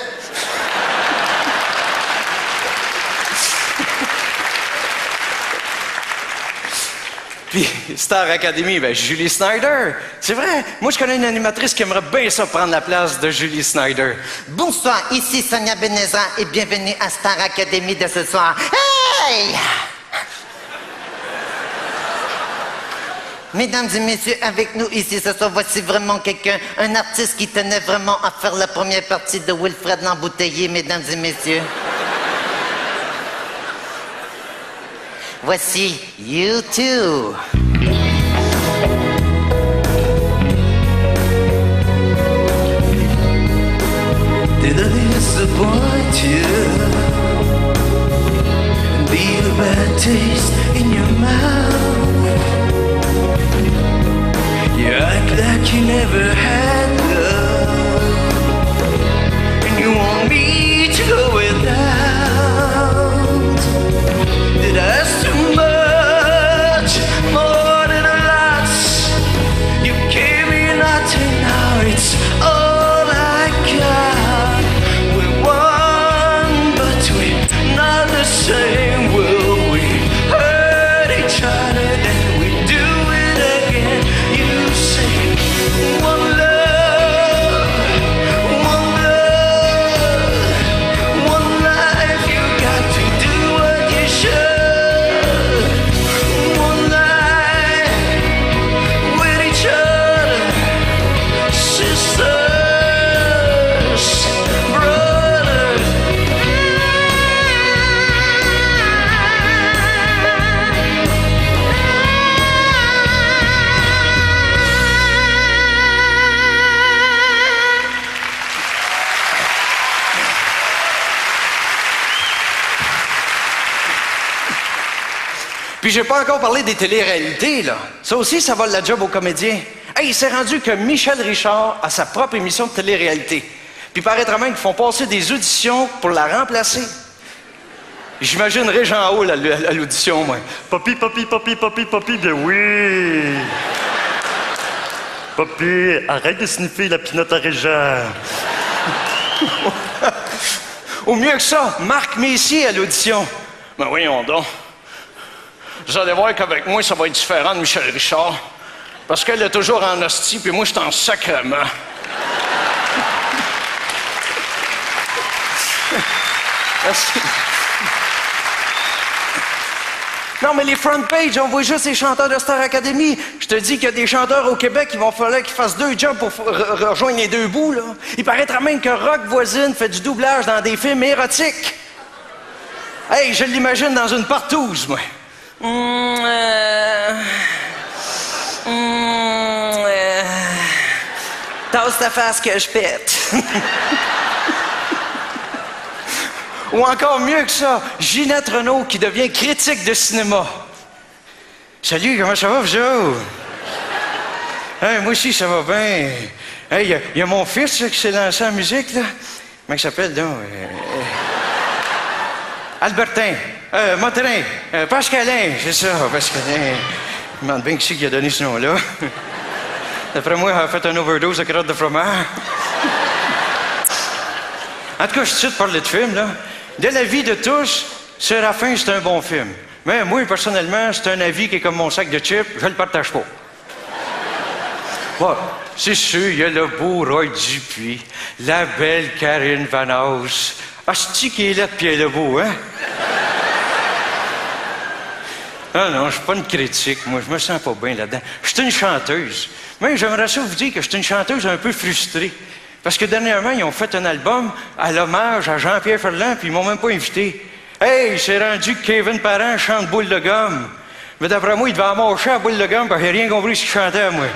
Puis, Star Academy, ben Julie Snyder. C'est vrai, moi je connais une animatrice qui aimerait bien ça prendre la place de Julie Snyder. Bonsoir, ici Sonia Benezra et bienvenue à Star Academy de ce soir. Hey! Mesdames et messieurs, avec nous ici ce soir, voici vraiment quelqu'un, un artiste qui tenait vraiment à faire la première partie de Wilfred l'Embouteillé, mesdames et messieurs. Voici U2. Did I disappoint you? Leave a bad taste in your mouth. You act like you never had love, and you want me to go without. Did I ask too much, more than a lot? You gave me nothing, now it's all I got. We won, but we're not the same. Will we hurt each other, then we do it again? You say one love, one life. You got to do what you should. One life with each other, sisters, brothers. Puis j'ai pas encore parlé des téléréalités, là. Ça aussi, ça vole la job aux comédiens. Hey, il s'est rendu que Michel Richard a sa propre émission de télé-réalité. Puis paraîtra même qu'ils font passer des auditions pour la remplacer. J'imagine Régent Hall à l'audition, moi. Papi, papi, papi, papi, papi, bien oui. Papi, arrête de sniffer la pinotte à Régent. Au mieux que ça, Marc Messier à l'audition. Ben voyons donc. Vous allez voir qu'avec moi, ça va être différent de Michel Richard. Parce qu'elle est toujours en hostie, puis moi, je suis en sacrement. Merci. Non, mais les front pages, on voit juste les chanteurs de Star Academy. Je te dis qu'il y a des chanteurs au Québec qui vont falloir qu'ils fassent 2 jobs pour rejoindre les 2 bouts, là. Il paraîtra même que Rock Voisine fait du doublage dans des films érotiques. Hey, je l'imagine dans une partouze, moi. Tasse ta face que je pète. Ou encore mieux que ça, Ginette Renault qui devient critique de cinéma. Salut, comment ça va, vous autres? Hey, moi aussi, ça va bien. Hey, il y a mon fils là, qui s'est lancé en musique, là. Comment il s'appelle, donc? Albertin, Montrin, Pascalin, c'est ça, Pascalin. Je me demande bien qui a donné ce nom-là. D'après moi, il a fait une overdose de carottes de fromage. En tout cas, je suis de parler de film, là. De la vie de tous, Séraphin, c'est un bon film. Mais moi, personnellement, c'est un avis qui est comme mon sac de chips, je le partage pas. Bon, c'est sûr, il y a le beau Roy Dupuis, la belle Karine Vanasse. Asti qui est là de Pierre Lebeau, hein? Ah non, je suis pas une critique, moi, je me sens pas bien là-dedans. Je suis une chanteuse. Mais j'aimerais ça vous dire que je suis une chanteuse un peu frustrée. Parce que dernièrement, ils ont fait un album à l'hommage à Jean-Pierre Ferland, puis ils m'ont même pas invité. Hey, c'est rendu que Kevin Parent chante Boule de gomme. Mais d'après moi, il devait amarcher à Boule de gomme, parce que j'ai rien compris ce qu'il chantait, moi.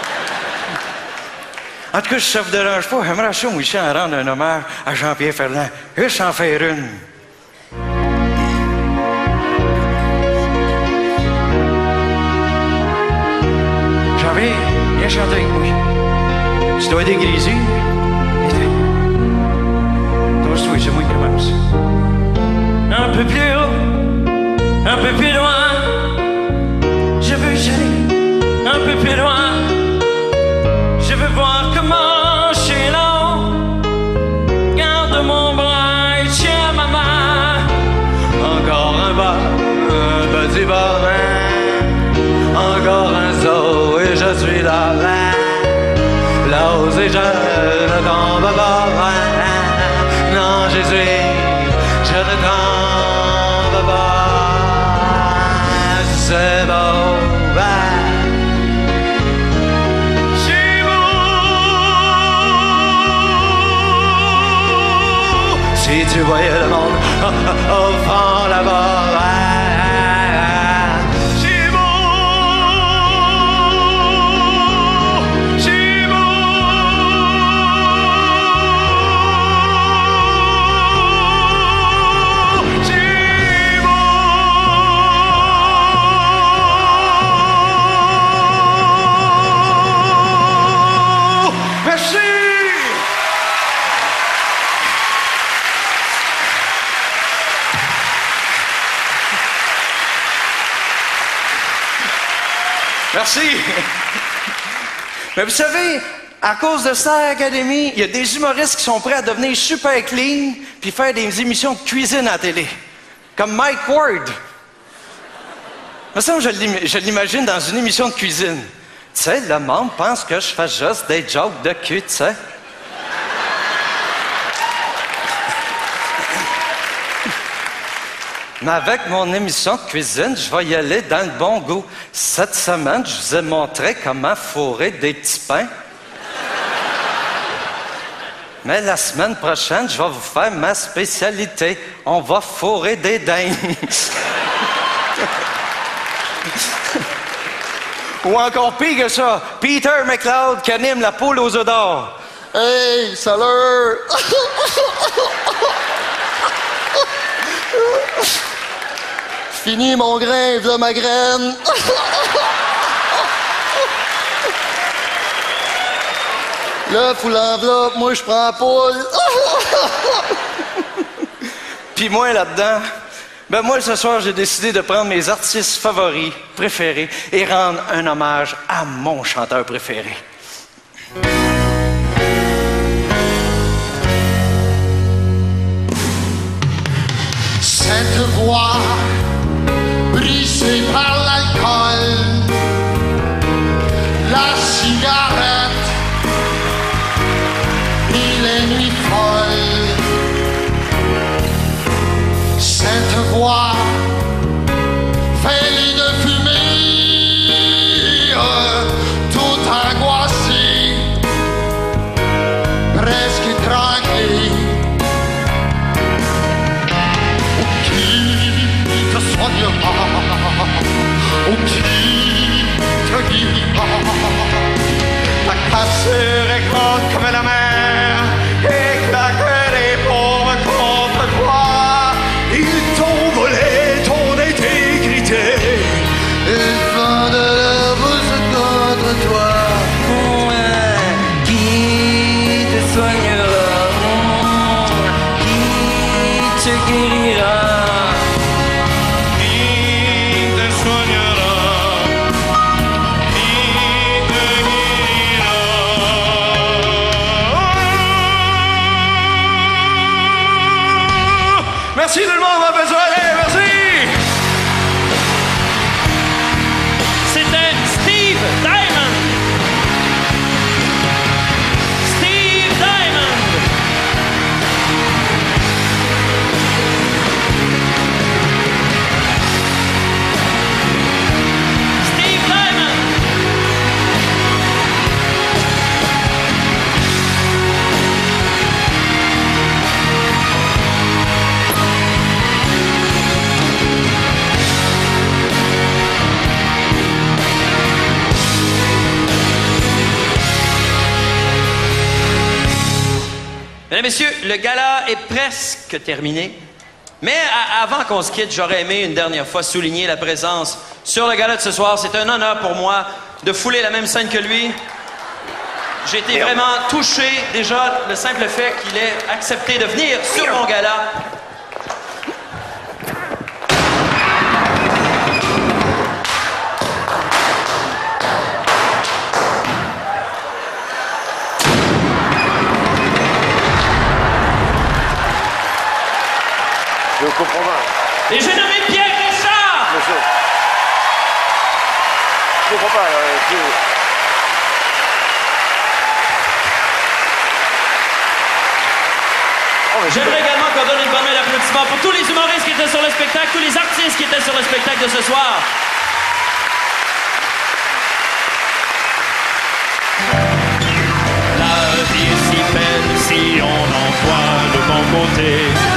En tout cas, si ça vous dérange pas, j'aimerais ça, moi, ici, en rendre un hommage à Jean-Pierre Ferland. Juste en faire une. Jean-Pierre, viens chanter avec moi. Tu dois dégriser. Toi, c'est moi qui commence. Un peu plus haut, un peu plus loin. Je veux y aller un peu plus loin. Je veux voir comment chez l'eau. Garde mon bras et tiens ma main. Encore un bar, un petit barin. Encore un zoo et je suis là. Là où c'est je ne tombe pas. Non, Jésus, je ne tombe pas. C'est beau, c'est beau. Si tu voyais le monde au fond là-bas. Merci. Mais vous savez, à cause de Star Academy, il y a des humoristes qui sont prêts à devenir super clean puis faire des émissions de cuisine à la télé. Comme Mike Ward. Mais ça, je l'imagine dans une émission de cuisine. Tu sais, le monde pense que je fais juste des jokes de cul, tu sais. Mais avec mon émission de cuisine, je vais y aller dans le bon goût. Cette semaine, je vous ai montré comment fourrer des petits pains. Mais la semaine prochaine, je vais vous faire ma spécialité. On va fourrer des dindes. Ou encore pire que ça, Peter McLeod qui anime la poule aux œufs d'or. Hey, salut! Fini mon grain, v'là ma graine. Là, faut l'enveloppe, moi je prends poule. Puis moi là-dedans, ben moi ce soir j'ai décidé de prendre mes artistes favoris, préférés, et rendre un hommage à mon chanteur préféré. Cette voix brisée par froid, veille de fumée, tout angoissé, presque tranquille. Qui te soignera, ou qui te guidera? Ta cassure est grande comme la mer, et claque les pauvres contre toi. Ils t'ont volé ton intégrité, ils font de la bouche contre toi. Qui te soignera, qui te guérira, qui te soignera, qui te guérira. Merci tout le monde, on va faire soirée, merci! C'était Steve Diamond. Steve Diamond. Steve Diamond. Mesdames, Messieurs, le gala est presque terminé. Mais avant qu'on se quitte, j'aurais aimé une dernière fois souligner la présence sur le gala de ce soir. C'est un honneur pour moi de fouler la même scène que lui. J'ai été vraiment touché, déjà, le simple fait qu'il ait accepté de venir sur mon gala. Je comprends pas. Et j'ai nommé Pierre Richard! Monsieur. Je comprends pas. J'aimerais également qu'on donne une bonne main d'applaudissement pour tous les humoristes qui étaient sur le spectacle, tous les artistes qui étaient sur le spectacle de ce soir. La vie est si belle si on en voit le bon côté.